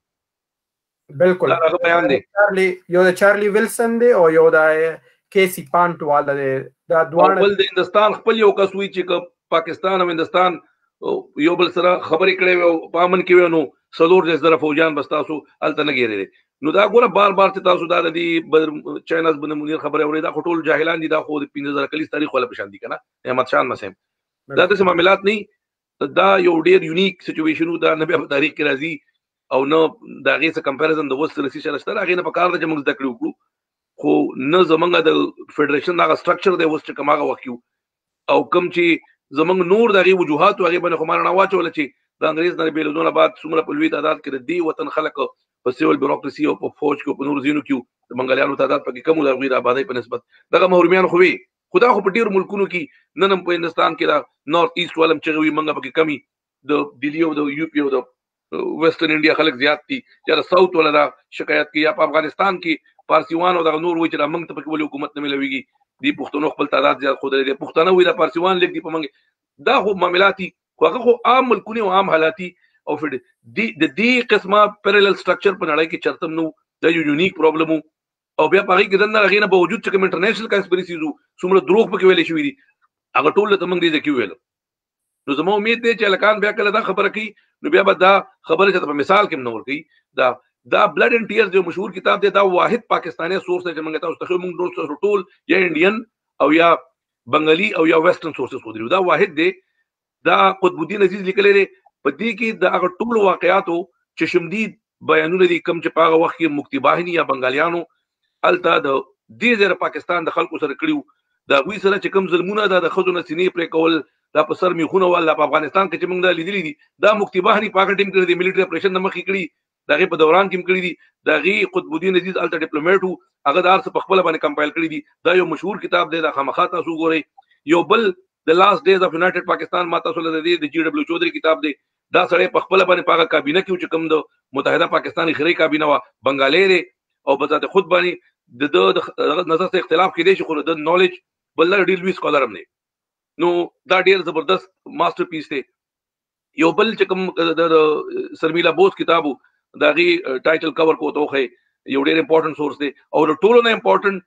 بالکل هغه بیان دی چارلی یو د چارلی ویلسن دی او یو د کیسی پانټ والا دی دا دواړه بل د هندوستان خپل یو کس وي چې پاکستان او هندوستان یو بل سره خبرې کړې وي او په امن کې وي نو څلور دېرش زره فوجیان بس تاسو هلته نه ګیرې دی نو دا ګوره بار بار چې تاسو دا د دې چایناز بن منیر خبرې اورئ دا خو ټول جاهلان دي دا خو د پنځه زره کلیز تاریخ والا په شان دي که نه احمد شاه مسیم دا داسې معاملات نه دا یو ډېر یونیک سچویشن و دا نه بیا په تاریخ کې راځي او نه د هغې څه کمپیریزن د اوس سره سره شته هغې نه په کار ده چې موږ زده کړې وکړو خو نه زمونږ د فیډریشن هغه سټرکچر دی اوس چې کوم هغه وخت او کوم چې زمونږ نور د هغې وجوهات و هغې باندې خو ما رڼا واچوله چې د انګریز نه بېلېدو نه بعد څومره په لوی تعداد کې د دې وطن خلک په سیول بیوروکراسي او په فوج کې او په نورو ځایونو کې د بنګالیانو تعداد پکې کم و د هغوی د آبادۍ په نسبت دغه محرومیان خو وي خو دا خو په ډېرو ملکونو کې نن هم په هندوستان کې د نارت ایسټ والم چغې وي موږ پکې کم د دلي او د یو پي او د ویسټرن انډیا خلک زیات دي چې ساوث ولا دا شکایت کوي یا په افغانستان کې پارسیوان او د نور وایي چې موږ ته په ولې حکومت نه ملويږي دی پښتون خپل تعداد زیات خو درې پښتانه وایي د پارسیوان لیک دی په موږ دا خو معاملاتي خو هغه خو عام ملکونه او عام حالاتي او فر دی د دې قسمه پیرالل سټرکچر په نړۍ کې چرته نو د یو یونیک پرابلم او بیا پاره کې دنه غینه باوجود چې کوم انټرنیشنل کانسپیریسي زو څومره دروغ پکې ویلې شوې دي هغه ټول ته موږ دې ځکه ویل نو زموږ امید دی چې لکان بیا کله دا خبره کوي نو بیا به دا خبره چې په مثال کې نور کوي دا دا بلډ اینڈ ټیئرز جو مشهور کتاب دی دا واحد پاکستاني سورس دی چې موږ تاسو ته موږ ډول ټول یا انډین او یا بنگالي او یا ویسټرن سورسز خو دی دا واحد دی دا قطب الدین عزیز لیکلی دی په دې کې د هغه ټول واقعاتو چې شمدید بیانونه دي کم چې په هغه وخت کې مکتي باهني یا بنگالیانو الته د دې زره پاکستان د خلکو سره کړیو دا غوي سره چې کم ظلمونه دا د خزو نه سینې پرې کول دا په سر میخونه ولا په افغانستان کې چې موږ دا لیدلې دي دا مکتي باهني پاکه ټیم کړی دی ملټری اپریشن د مخې کړی دغه په دوران کې کړی دي دغه قطب الدین عزیز الته ډیپلوماټ وو هغه دار څخه په خپل باندې کمپایل کړی دي دا یو مشهور کتاب دی دا خامخا تاسو ګورئ یو بل د لاست ډیز اف یونایټډ پاکستان ما تاسو له دې د جی ډبلیو چودري کتاب دی دا سړی په خپل باندې پاکه کابینه کې چې کوم د متحده پاکستاني خري کابینه وا بنگالي او په ذات خود باندې د نظر څخه اختلاف کېدی چې خو د نالج بل ډیل وی سکولر هم نه نو دا ډیر زبردست ماستر پیس دی یو بل چې کوم د سرمیلا بوس کتابو دا غي ټایټل کور کو توخه یو ډیر امپورټنت سورس دی او ټولو نه امپورټنت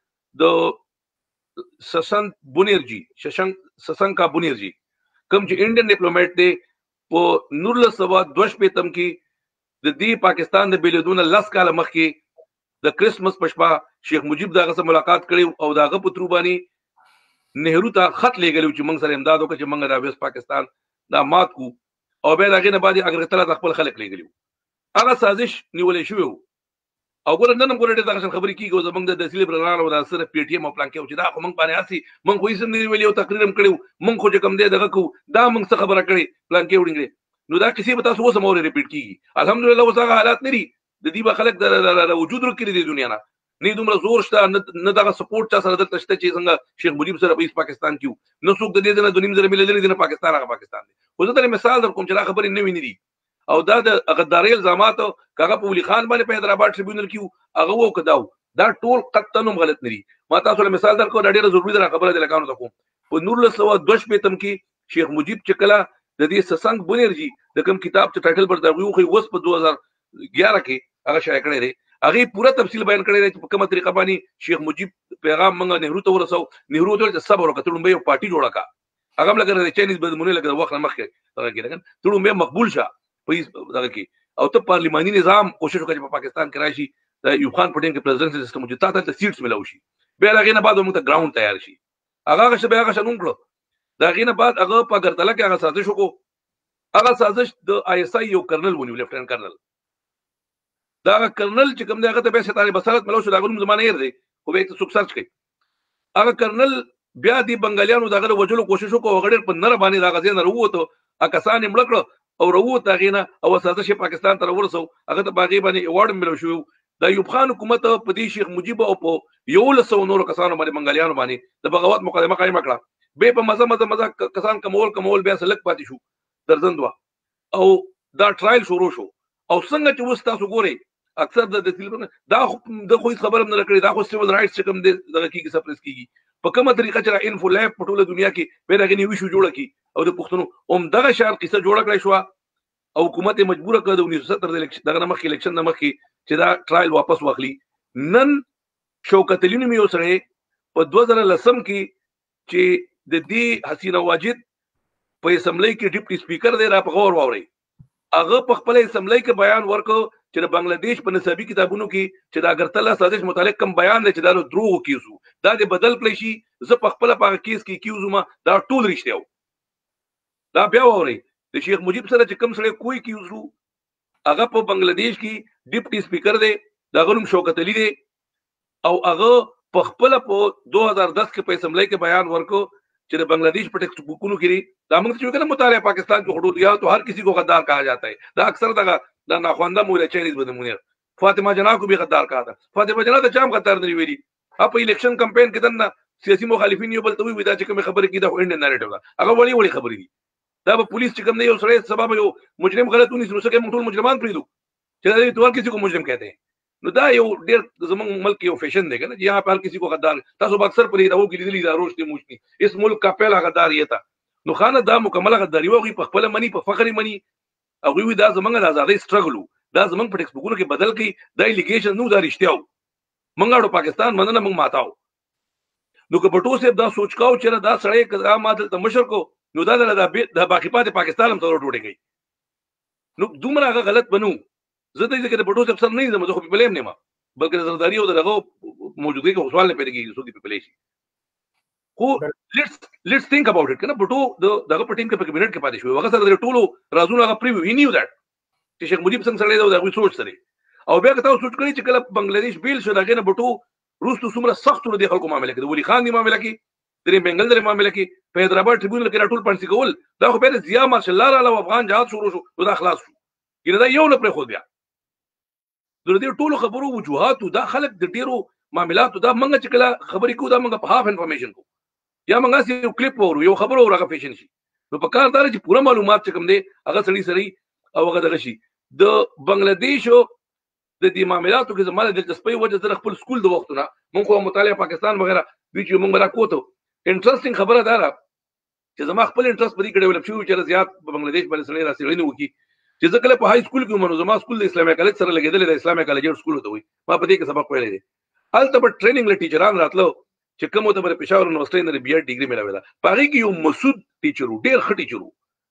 د سسن بونیرجی ششنګ سسنګا بونیرجی کوم چې انډین ډیپلوماټ دی په نورل سوا دوش پیتم کې د دې پاکستان د بیلودون لاس کال مخکې د کریسمس پښپا شیخ مجیب داغه سره ملاقات کړي او داغه پترو باندې نهرو ته خط لګلو چې موږ سره امداد وکړي چې موږ د ویست پاکستان دا مات کو او به داغه نه بعد اگر تعالی خپل خلک لګلو هغه سازش نیولې شو او ګور نن موږ ډېر دغه خبرې کیږي زمونږ د دسیل برنامه او د سره پی ټی ایم او پلان کې چې دا خو موږ باندې اسي موږ خو یې سم دی ویلو تقریر هم کړو موږ خو چې کم دی دغه کو دا موږ څه خبره کړې پلان کې وړي نو دا کسی به تاسو وسه مور ریپیټ کیږي الحمدلله وسه حالات نری د دې به خلک د وجود ورکړي د دنیا نه نه دومره زور شته نه دغه سپورټ چا سره دلته شته چې څنګه شیخ مجیب سره په پاکستان کې نو څوک د دې نه د نیم زره ملي د پاکستان هغه پاکستان دی خو زه ته مثال در کوم چې دا خبرې نه ویني او دا د غداري الزامات کاغه په ولي خان باندې په حیدرآباد ټریبیونل کې هغه وو کداو دا ټول قطنوم غلط نری ما تاسو له مثال در کو دا ډیره ضروری ده خبره د لکانو ته کوم په نور له سوا دوش پیتم کې شیخ مجیب چکلا د دې سسنګ بونیرجی د کوم کتاب چې ټایټل پر دا ویو خو وس په دوه هزار ګیارہ کې هغه شایع کړی دی هغه پوره تفصیل بیان کړی دی چې په کومه طریقه باندې شیخ مجیب پیغام منغه نهرو ته ورسو نهرو ته صبر وکړ به یو پارټي جوړه کا هغه لګره د چاینیز بدمونه لګره وخت مخکې هغه کې لګن ټول به مقبول شه په دغه کې او ته پارلیماني نظام کوشش وکړي په پاکستان کې راشي د ایوب خان پټین کې پریزیدنسي سیستم چې تاسو ته سیټس ملو شي به هغه نه بعد موږ ته ګراوند تیار شي هغه څه به هغه شنو کړو دا غینه بعد هغه په ګرځله کې هغه سازش وکړو هغه سازش د آی اس آی یو کرنل ونیو لیفټننټ کرنل دا کرنل چې کوم دی هغه ته به ستاره بصارت ملو شو دا غوړم زمانه یې دی خو به ته څوک سرچ کړي هغه کرنل بیا دی بنگالیانو دغه وجلو کوشش وکړو غړي په نر باندې دا غزې نه وروته اکسان یې مړ او وروته غینه او سازش پاکستان تر ورسو هغه ته باغی باندې ایوارډ ملو شو د ایوب خان حکومت په دې شیخ مجیب او په یو لسو نور کسانو باندې بنگالیانو باندې د بغاوت مقدمه قائم کړه به په مزه مزه مزه کسان کمول کمول بیا سلک پاتې شو درزندوا او دا ټرایل شروع شو او څنګه چې وستا سو ګوري اکثر د دې دا د خو خبره نه لکړي دا خو سیول رائټس کوم دغه کیږي سپریس کیږي په کومه طریقه چې انفو لاب په ټوله دنیا کې به دغه نیو شو جوړه کی او د پښتنو اوم دغه شار قصه جوړه کړی شو او حکومت مجبوره کړه د انیس سو ستر د الیکشن دغه مخکې الیکشن د مخکې چې دا ټرایل واپس واخلي نن شوکت علي نومي سره په دوه زره لسم کې چې د دې حسینه واجد په اسمبلی کې ډیپټي سپیکر دی را په غور واوري هغه په خپل اسمبلی کې بیان ورکړ چې د بنگلاديش په نسبی کتابونو کې چې د اګرتلا سازش متعلق کم بیان دی چې دا دروغ کیسو دا د بدل کړی شي زه په خپل په کیس کې کیوزو ما دا ټول رښتیا و دا بیا ووري د شیخ مجیب سره چې کم سره کوئی کیوزو هغه په بنگلاديش کې ډیپټي سپیکر دی دا غنوم شوکت علي دی او هغه په خپل په دوه هزار دس کې په اسمبلی کې بیان ورکړ چې د بنگلاديش په ټیکسټ بکونو کې دا موږ چې کنه مطالعه پاکستان کې حدود یا تو هر کسی کو غدار کہا جاتا ہے دا اکثر دا دا ناخوانده مولا چینیز بدمونه فاطمه جنا کو بھی غدار کہا تھا فاطمه جنا ته چام غدار نه ویلي اپ الیکشن کمپین کې دنه سیاسي مخالفین یو بل ته وی دا چې کوم خبره کې دا انډین نریټیو دا هغه وړي وړي خبرې دي دا به پولیس چې کوم دی یو سړی سبب یو مجرم غلط ونیسي نو څه کوي موږ ټول مجرمان پرېږدو چې دا تو هر کسی کو مجرم کہتے ہیں نو دا یو ډېر زموږ ملک یو فیشن دی که نه یہاں پہ ہر کسی کو غدار تاسو به اکثر په ادارو کې لیدلي دا روشتې موشتې اس ملک کا پہلا غدار یہ تھا نو خانه دا مکمله غداري وه هغوی په خپله مني په فخر یې مني هغوی وایي دا زموږ د ازادۍ سټرګل و دا زموږ په ټیکسټ بکونو کې بدل کړي دا الیګیشن نو دا رښتیا و موږ اړو پاکستان مننه موږ ماتاو نو که بټو صاحب دا سوچ کاو چې دا سړی که دا ما دلته مشر کو نو دا د باقي پاتې پاکستان هم سره ټوټې کوي نو دومره هغه غلط بنو زه د دې د بټو صاحب سره نه یم زه خو په بلیم نه یم بلکې د زرداري او د هغه موجودګۍ کې خو سوال نه پیدا کېږي څوک دې په پلی شي خو لیټس لیټس تھنک اباؤټ اټ که نه بټو د دغه په ټیم کې په کابینټ کې پاتې شوی هغه سره د ټولو رازونو هغه پریویو هی نیو دیټ چې شیخ مجیب څنګه سړی دی د هغوی سوچ سره او بیا که تاسو سوچ کړئ چې کله بنګلادیش بیل شو د هغې نه بټو وروستو څومره سخت ورو دې خلکو معامله کې د ولي خان دې معامله کې درې بنګل درې معامله کې په حیدرآباد ټریبیونل کې راټول پانسي کول دا خو بیا د ضیا مارشل الله راغله او افغان جهاد شروع شو نو دا خلاص شو یعنې دا یو نه پرېښود بیا د دې ټولو خبرو وجوهاتو دا خلک د ډېرو معاملاتو دا موږ چې کله خبرې کوو دا موږ په هاف انفارمیشن کوو یا موږ هسې یو کلیپ وورو یو خبره وورو هغه فیشن شي نو په کار دا دی چې پوره معلومات چې کوم دی هغه سړي سړي او هغه دغه شي د بنګلادیشو د دې معاملاتو کې زما د دلچسپۍ وجه زه خپل سکول د وختونه موږ خو مطالعه پاکستان وغیره دوی چې موږ به را کوتو انټرسټینګ خبره دا ده چې زما خپل انټرسټ په دې کې ډیولپ شوی چې زیات په بنګلادیش باندې سړی راڅېړنې وکړي چې زه کله په های سکول کې وم نو زما سکول د اسلامي کالج سره لګېدلی د اسلامي کالج سکول ته وایي ما په دې کې سبق ویلی دی هلته به ټریننګ له ټیچران راتلو چې کوم ته به پېښور یونیورسټۍ نه د بي ایډ ډیګري مېلاوې ده په هغې کې یو مسعود ټیچر و ډېر ښه ټیچر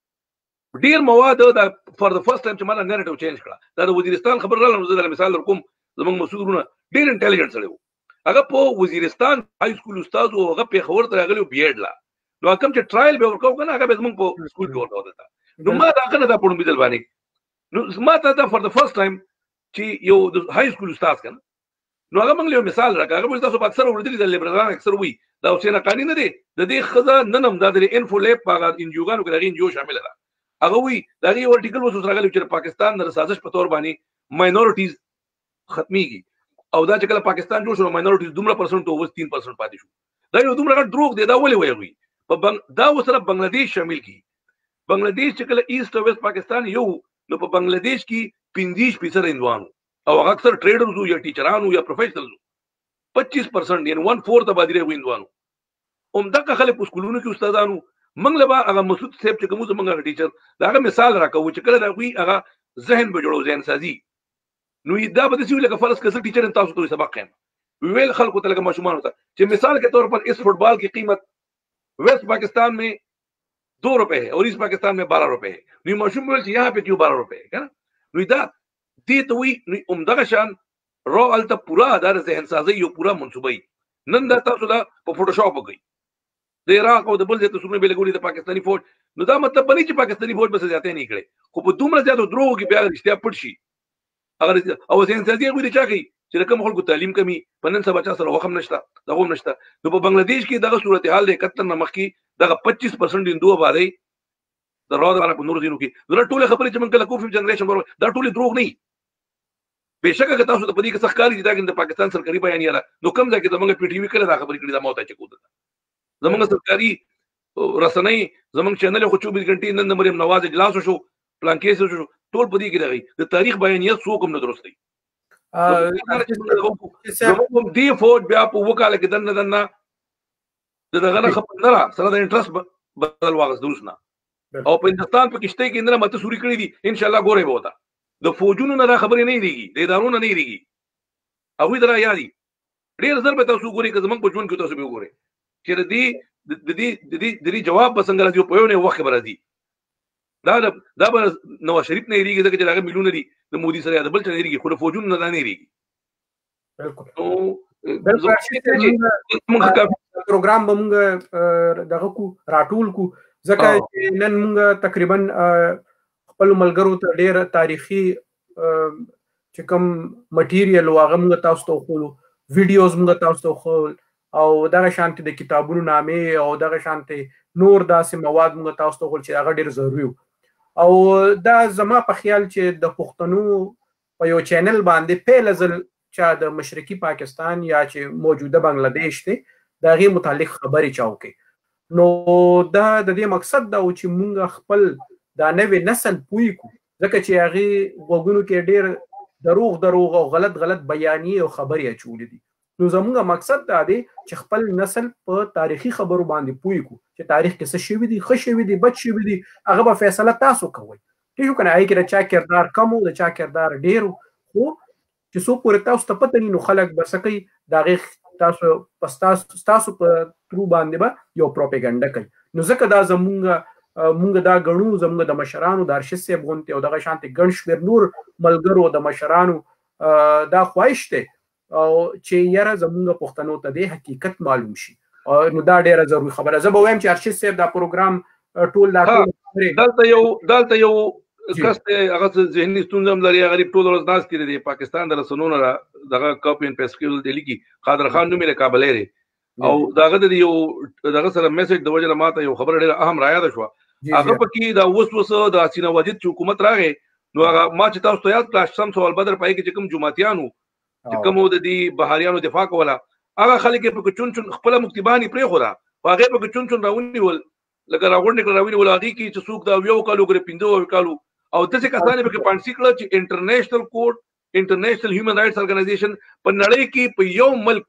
و ډېر مواد دا فار د فرست ټایم چې ما دا نیریټیو چینج کړه دا د وزیرستان خبر راغله نو زه دله مثال در کوم زموږ مسعود ورونه ډېر انټیلیجنټ سړی و هغه په وزیرستان های سکول استاد و هغه پېښور ته راغلی و بي ایډ لا نو کوم چې ټرایل به ورکوو که نه هغه به زموږ په سکول کې ورکوو دلته نو ما د هغه نه دا پړومبي ځل باندې نو ما ته دا فار د فرست ټایم چې یو د های سکول استاد که نه نو هغه موږ له یو مثال راکړه هغه به تاسو په اکثر اورېدلي د لیبرالان اکثر وایي دا حسین حقاني نه دی د دې ښځه نن هم دا د انفو لیب په هغه انجیوګانو کې د هغې انجیو شامله ده هغه وایي د هغې یو ارټیکل اوس اوس راغلی چې د پاکستان د سازش په طور باندې ماینورټیز ختمیږي او دا چې کله پاکستان جوړ شو ماینورټیز دومره پرسنټ اوس تین پرسنټ پاتې شو دا یو دومره غټ دروغ دی دا ولې وایي هغوی په دا اوس سره بنګلادیش شامل کړي بنګلادیش چې کله ایسټ او ویسټ پاکستان یو نو په بنګلادیش کې پنځه فیصد هندوانو او هغه اکثر ټریډرز وو یا ټیچران وو یا پروفیشنلز وو پچیس پرسنټ یعنې ون فورت آبادي رهي هندوانو همدغه خلک په سکولونو کې استادانو موږ له به هغه مسعود صاحب چې کوم زموږ هغه ټیچر د هغه مثال راکوو چې کله د هغوی هغه ذهن به جوړو ذهن سازي نو دا به داسې وي لکه فرض که زه ټیچر یم تاسو ته سبق یم ویل خلکو ته لکه ماشومانو ته چې مثال کے طور پر اس فٹبال کی قیمت ویسٹ پاکستان میں دو روپے ہے اور اس پاکستان میں بارہ روپے ہے نو ماشوم ویل چې یہاں پہ کیوں بارہ روپے ہے که نه نو دا دې ته وایي همدغه شان رو هلته پوره دا د ذهن سازۍ یو پوره منصوبه نن دا تاسو دا په فوټوشاپ وکړئ د عراق او د بل ځای تصویرونه به لګولي د پاکستاني فوج نو دا مطلب به نه چې پاکستاني فوج به څه زیاتۍ نه کړی خو په دومره زیاتو دروغو کې بیا رښتیا پټ شي هغه او ذهن سازي هغوی د چا کوي چې د کوم خلکو تعلیم کمي په نن سبا چا سره وخت هم نشته دغه هم نشته نو په بنګلادیش کې دغه صورتحال د اکهتر نه مخکې دغه پچیس پرسنټ هندو آبادۍ د راو دغه په نورو ځایونو کې دا ټولې خبرې چې موږ کله کوو ففت جنریشن دا ټولې دروغ نه بېشکه که تاسو ته په دې کې څه ښکاري چې دا د پاکستان سرکاري بیانیه ده نو کوم ځای کې زموږ پی ټي وي کله دا خبرې کړي دا ما ورته چکو ده زموږ سرکاري رسنۍ زموږ چینل خو چوبیس غنټې نن د مریم نواز اجلاس وشو پلان کیس وشو ټول په دې کې دغی د تاریخ بیانیه څوک هم نه درست دی زموږ دې فوج بیا په اووه کاله کې دننه دننه د دغه نه خبر نه را سره د انټرسټ بدل واغست روس نه او په هندوستان په کشتۍ کې اندره ماته سوري کړي دي انشاءالله ګورئ به وته د فوجونو نه دا خبرې نه هېرېږي د ادارو نه نه هېرېږي هغوی ته را یادي ډېر زر به تاسو وګورئ که زموږ په ژوند کې تاسو به وګورئ چې د دې د دې د دې جواب به څنګه راځي په یو نه وخت کې به راځي دا دا به نواز شریف نه هېرېږي ځکه چې د هغه میلیونه دي د مودي سره یا د بل چا نه هېرېږي خو د فوجونو نه دا نه هېرېږي پروګرام به موږ دغه کو راټول کو ځکه چې نن موږ تقریبا خپل ملګرو ته ډېر تاریخي چې کوم مټیریل و هغه موږ تاسو ته وښولو ویډیوز موږ تاسو ته وښول او دغه شانتې د کتابونو نامې او دغه شانتې نور داسې مواد موږ تاسو ته وښول چې هغه ډېر ضروري و او دا زما په خیال چې د پښتنو په یو چینل باندې پیله ځل چا د مشرقي پاکستان یا چې موجوده بنګلادیش دی د هغې متعلق خبرې چا وکړي نو دا د دې مقصد دا و چې مونږ خپل دا نوې نسل پوي کو ځکه چې هغه وګونو کې ډېر دروغ دروغ او غلط غلط بیانیې او خبرې اچولې دي. نو زمونږ مقصد دا دی چې خپل نسل په تاریخي خبرو باندې پوي کو چې تاریخ کې څه شوي دي، ښه شوي دي، بد شوي دي، هغه به فیصله تاسو کوئ. ټیک شو کنه؟ هغې کې د چا کردار کم و، د چا کردار ډېر و، خو چې څو پورې تاسو ته پته ني نو خلک به څه کوي، د هغې تاسو په ستاسو په ترو باندې به یو پروپیګنډه کوي. نو ځکه دا زمونږ مونږ دا ګڼو، زمونږ د مشرانو د ارشد صاحب غوندې او دغه شانتې ګڼ شمېر نور ملګرو د مشرانو دا خواهش دی چې یاره زمونږ پښتنو ته دې حقیقت معلوم شي. نو دا ډېره ضروري خبره. زه به وایم چې ارشد صاحب دا پروګرام ټول دا دلته یو دلته یو کس دی هغه ذهني ستونزه هم لري، هغه ټول ورځ ناست دی د پاکستان د رسنونو دغه کاپي اینډ پیسټ کې دې لیکي قادر خان نوم یې د کابل دی او دغه د یو دغه سره میسج د وجه نه ماته یو خبره ډېره اهم رایاده شوه. هغه پکې دا اوس اوس د حسینه واجد چې حکومت راغی نو هغه ما چې تاسو ته یاد کړه شمس او البدر پای کې چې کوم جماعتیانو چې کوم د دې بهاریانو دفاع کوله هغه خلک په چون چون خپل مکتبانی پرې خورا هغه په چون چون راونیول لکه راغونډ کړه راونیول هغه کې چې څوک دا یو کالو ګره پینځو کالو او دغه کسانې په پانسي کړه چې انټرنیشنل کورټ انټرنیشنل هیومن رائټس ارګنایزیشن په نړۍ کې په یو ملک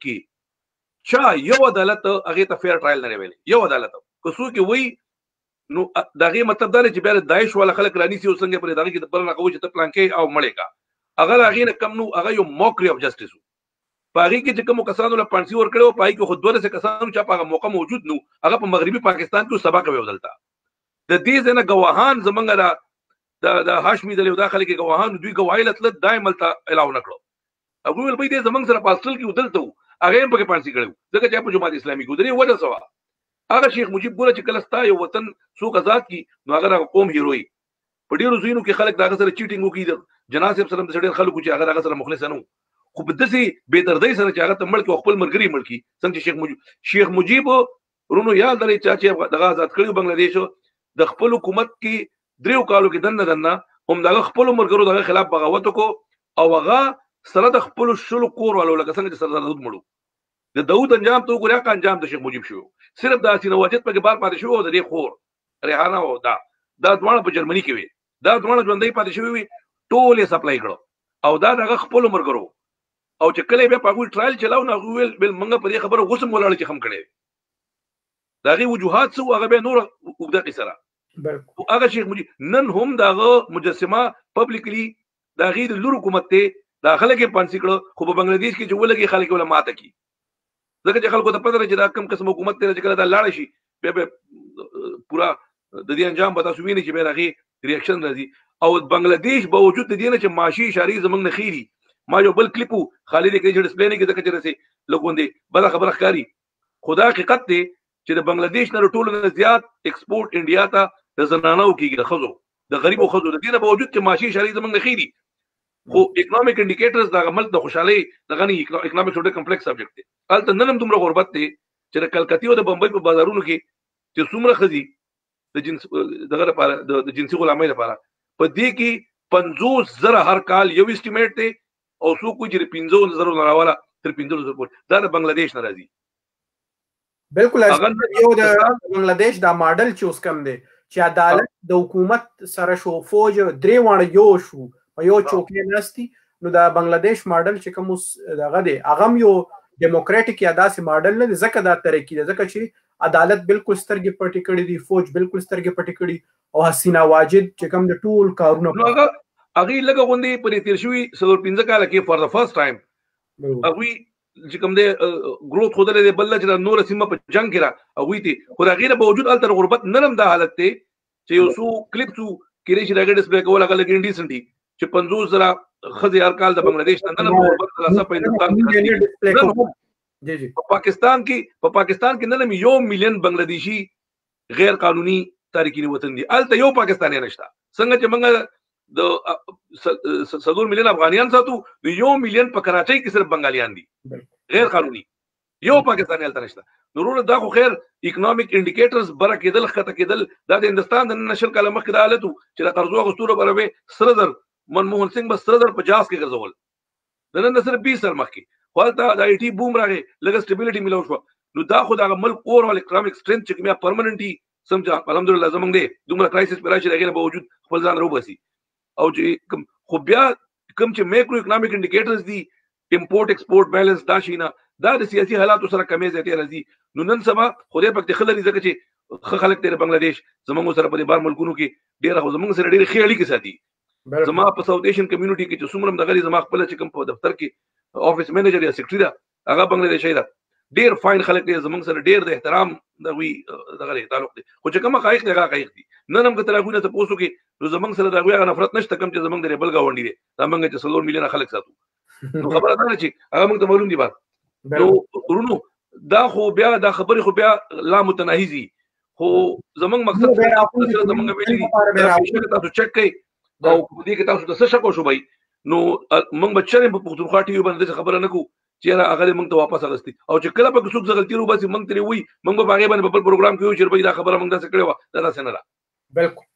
کې چا یو عدالت هغه ته فیر ټرایل نه ویل، یو عدالت کوڅو کې وای نو دغه مطلب دا چې بیا داعش ولا خلک رانی سي وسنګ پر دغه کې بل نه کوي چې ته پلان کې او مړې کا اگر هغه نه کم نو هغه یو موکری اف جسټیس پاږي کې چې کوم کسانو له پانسي ور کړو پای کې خود دوله څه کسانو چې په موقع موجود نو هغه په مغربي پاکستان کې سبا کوي ودلتا د دې څنګه گواهان زمونږ را د د هاشمي د داخله کې گواهان دوی گواهی لتل دائم تل اعلان نکړو هغه ول به دې زمونږ سره پاستل کې ودلته هغه په پانسي کړو ځکه چې په جماعت اسلامي ګودري وجه سوا هغه شیخ مجيب ګوره چې کله ستا یو وطن څوک آزاد کی نو هغه قوم هیروي په ډیرو زینو کې خلک دغه سره چیټینګ وکړي جناز صاحب سره د ډیر خلکو چې هغه هغه سره مخلص نه خو په دسي به تر دې سره چې هغه تمل کې خپل مرګري ملکی څنګه شیخ مجيب شیخ مجيب رونو یاد لري چې دغه آزاد کړو بنگلاديش د خپل حکومت کې دریو کالو کې دنه دنه هم دغه خپل مرګرو دغه خلاف بغاوت کو او هغه سره د خپل شلو کور والو لکه څنګه چې سردار داود مړو د داود انجام ته وګوریا کا انجام د شیخ مجيب شو صرف د حسینه واجد په بار پاتې شو د دې خور ریحانه او دا دا دوه په جرمني کې وي دا دوه ژوندۍ پاتې شوی وي ټول یې سپلای کړو او دا دغه خپل مرګرو او چې کله بیا په ټرایل چلاو نه ویل بل منګه په دې خبره غوسم ولاړ چې خم کړي دغه وجوهات سو هغه به نور وګدقي سره هغه شیخ مجيب نن هم دغه مجسمه پبلکلی دغه د لور حکومت ته داخله کې پانسي کړو خو په بنگلاديش کې چې ولګي خلک ولا ماته کی ځکه چې خلکو ته پته لري چې دا کم قسم حکومت ته چې کله دا لاړ شي به پورا د دې انجام به تاسو وینئ چې به هغه ریاکشن راځي او بنگلاديش باوجود د دې نه چې معاشي اشاري زمنګ نه خيري ما یو بل کلیپو خالد کې چې ډسپلی نه کې ځکه چې رسي لګوندې بل خبره ښکاری خدا حقیقت دی چې د بنگلاديش نه ټولو نه زیات ایکسپورټ انډیا ته د زنانو کېږي د خزو د غریبو خزو د دې نه باوجود چې معاشي اشاري زمنګ نه خيري خو اکونومیک انډیکیټرز دا ملک د خوشحالي دغه نه اکونومیک ډېر کمپلیکس سبجیکټ دی البته نن دومره غربت دی چې د کلکتی او د بمبئی په بازارونو کې چې څومره خزي د جنس دغه لپاره د جنسي غلامۍ لپاره په دې کې پنځوس زره هر کال یو اسټیمیټ دی او څو کوی چې پنځوس زره نه راواله تر پنځوس زره پورې دا د بنگلاديش نه راځي بالکل یو د بنگلاديش دا ماډل چې اوس کم دی چې عدالت د حکومت سره شو فوج درې وانه یو شو په یو چوکۍ نستی نو دا بنگلاديش ماډل چې کوم دغه دی هغه یو ډیموکراټیک یا داسې ماډل نه ځکه دا ترقی ده ځکه چې عدالت بالکل سترګې پټې کړې دي فوج بالکل سترګې پټې کړې او حسینه واجد چې کوم د ټول کارونه هغه لږه غوندي پر تیر شوی سلور پنځه کال کې فور د فرست ټایم هغه چې کوم د ګروث خوده له بل چې نور سیمه په جنگ کې را هغه ته خو هغه به وجود التر غربت نرم د حالت ته چې یو سو کلیپسو کې لري چې راګډ ډسپلی کوله هغه لګین ډیسنټي چې پنځوس زره خزي هر کال د بنگلاديش نه نه غربت ترسه په هندستان کې جی جی په پاکستان کې په پاکستان کې نه یو میلیون بنگلاديشي غیر قانوني تارکین وطن دي الته یو پاکستاني نشته څنګه چې موږ د څلور میلیون افغانیان ساتو یو میلیون په کراچۍ کې صرف بنگالیان دي غیر قانوني یو پاکستاني الته نشته ضرور دا خو خیر اکونومیک انډیکیټرز بره کېدل خطه کېدل دا د هندستان د نشل کله مخکې د حالت چې د قرضو غوښتلو بروي سره در منموهن سنگ بس سره در پچاس کې ګرځول د نن صرف بیس سال مخکې خپل ته د آی ټي بوم راغی لږه سټیبিলিټي ملو شو نو دا خو د ملک اورال اکونومیک سترنث چې کومه پرمننټي سمجا الحمدلله زمونږ دی دومره کرایسس پر راشي دغه باوجود خپل ځان روبسي او چې خو بیا کوم چې مایکرو اکونومیک انډیکیټرز دي امپورټ ایکسپورټ بیلانس دا شینه دا د سیاسي حالاتو سره کمی زیاتې راځي نو نن سبا خدای پاک ته خلري ځکه چې خلک تیر بنگلاديش زمونږ سره په بار ملکونو کې ډیر خو زمونږ سره ډیر خېړی کې ساتي زما په ساوث ایشین کمیونټي کې چې څومره د غړي زما خپل چې کوم په دفتر کې افیس منیجر یا سیکریټری دا هغه بنگلاديشي دا ډیر فاین خلک دي زمونږ سره ډیر د احترام د وی دغه تعلق دي خو چې کومه حقایق دغه حقایق دي نن هم کتره غوونه ته پوسو کې نو زمونږ سره دغه غوړه نفرت نشته کوم چې زمونږ د بل گاونډي دي دا موږ چې څلور میلیونه خلک ساتو نو خبره ده چې هغه موږ ته معلوم دي بات نو ورونو دا خو بیا دا خبرې خو بیا لا متناهي خو زمونږ مقصد سره زمونږ ویلي دي تاسو چک کړئ او دې کې تاسو د څه شکو شو بای نو موږ بچره په پښتونخوا ټي وي باندې خبره نه کو چې هغه موږ ته واپس اغستی او چې کله په څوک غلطي رو باسي موږ ترې وي موږ په هغه باندې په پروګرام کې یو چې دا خبره موږ داسې کړې و دا څنګه ده بالکل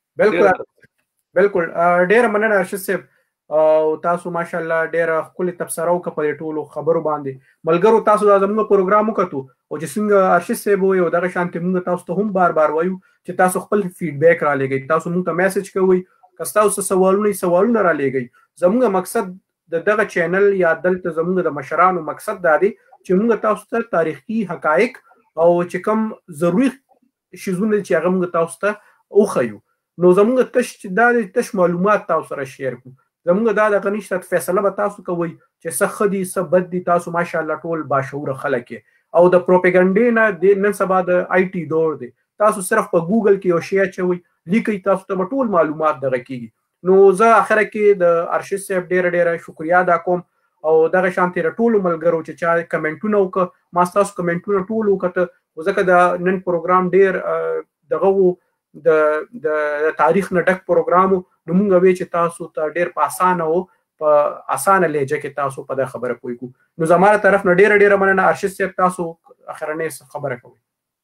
بالکل بالکل ډېر مننه ارشد صاحب او تاسو ماشاءالله ډېر خپل تبصره وکړه په ټولو خبرو باندې ملګرو تاسو دا زموږ پروګرام وکړو او چې څنګه ارشد صاحب وي او دغه شانتي موږ تاسو ته هم بار بار وایو چې تاسو خپل فیډبیک را لګئ تاسو موږ ته میسج کوئ که تاسو سوالونه سوالونه را لګئ زموږ مقصد د دغه چینل یا دلته زموږ د مشرانو مقصد دا دی چې موږ تاسو ته تاریخي حقایق او چې کوم ضروري شیزونه چې هغه موږ تاسو ته وښیو نو زموږ تش دا تش معلومات تاسو سره شیر کوو زموږ دا د غنښت فیصله به تاسو کوئ چې څه ښه دي څه بد دي تاسو ماشاءالله ټول باشعوره خلک او د پروپاګاندا نه د نن سبا د آی ټي دور دی تاسو صرف په ګوګل کې یو شی اچوئ لیکئ تاسو ته ټول معلومات دغه کیږي نو زه اخره کې د ارشد صاحب ډېر ډېر شکریا ادا کوم او دغه شانتي ټول ملګرو چې چا کمنټونه وکړه ما تاسو کمنټونه ټول وکړه ځکه د نن پروګرام ډېر دغه د د تاریخ نه ډک پروګرام نو موږ وی چې تاسو ته ډېر په اسانه او په اسانه لهجه کې تاسو په دغه خبره کوی کو نو زموږ طرف نه ډېر ډېر مننه ارشد صاحب تاسو اخرنه خبره کوي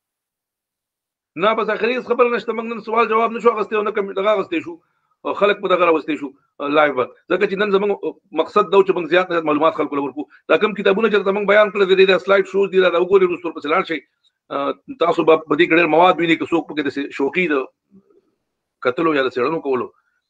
نه بس اخري خبره نشته موږ نن سوال جواب نشو غستې او نه کوم دغه غستې شو خلک په دغه راوستي شو لایو ځکه چې نن زموږ مقصد دا چې موږ زیات معلومات خلکو ورکو دا کوم کتابونه چې موږ بیان کړل د سلایډ شوز دي دا وګورئ وروسته په سلال شي تاسو به په دې ډېر مواد وینئ چې څوک پکې د شوقي د قتلو یا د څېړنو کولو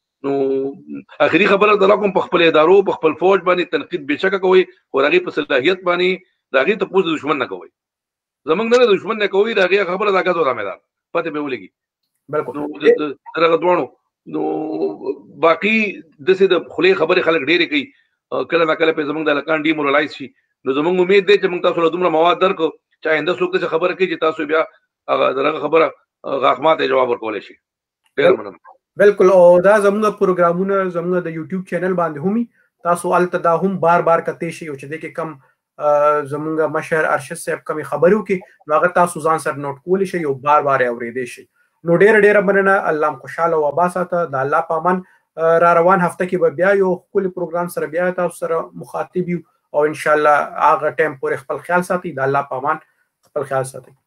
نو اخري خبره دا کوم په خپل ادارو په خپل فوج باندې تنقید بشکه کوي او هغه په صلاحیت باندې داغه ته پوز دشمن نه کوي زمونږ نه دشمن نه کوي داغه خبره دا غوډه میدان پته به ولګي بالکل نو هغه دوانو نو باقی دسه د خلی خبره خلک ډېرې کوي کله کله په زمونږ د لکان ډی مورالایز شي نو زمونږ امید دی چې موږ تاسو له دومره مواد درکو چې آینده څوک څه خبره کوي چې تاسو بیا هغه دغه خبره غاښماته جواب ورکول شي ډېر مننه بالکل او دا زموږ پروګرامونه زموږ د یوټیوب چینل باندې همي تاسو الته دا هم بار بار کته شي او چې د کې کم زموږ مشر ارشد صاحب کوم خبرو کې نو هغه تاسو ځان سره نوٹ کول شي او بار بار اورېدې شي نو ډېر ډېر مننه الله خوشاله او اباساته د الله پامان را روان هفته کې به بیا یو خپل پروګرام سره بیا تاسو سره مخاطب یو او ان شاء الله هغه ټیم پورې خپل خیال ساتي د الله پامان خپل خیال ساتي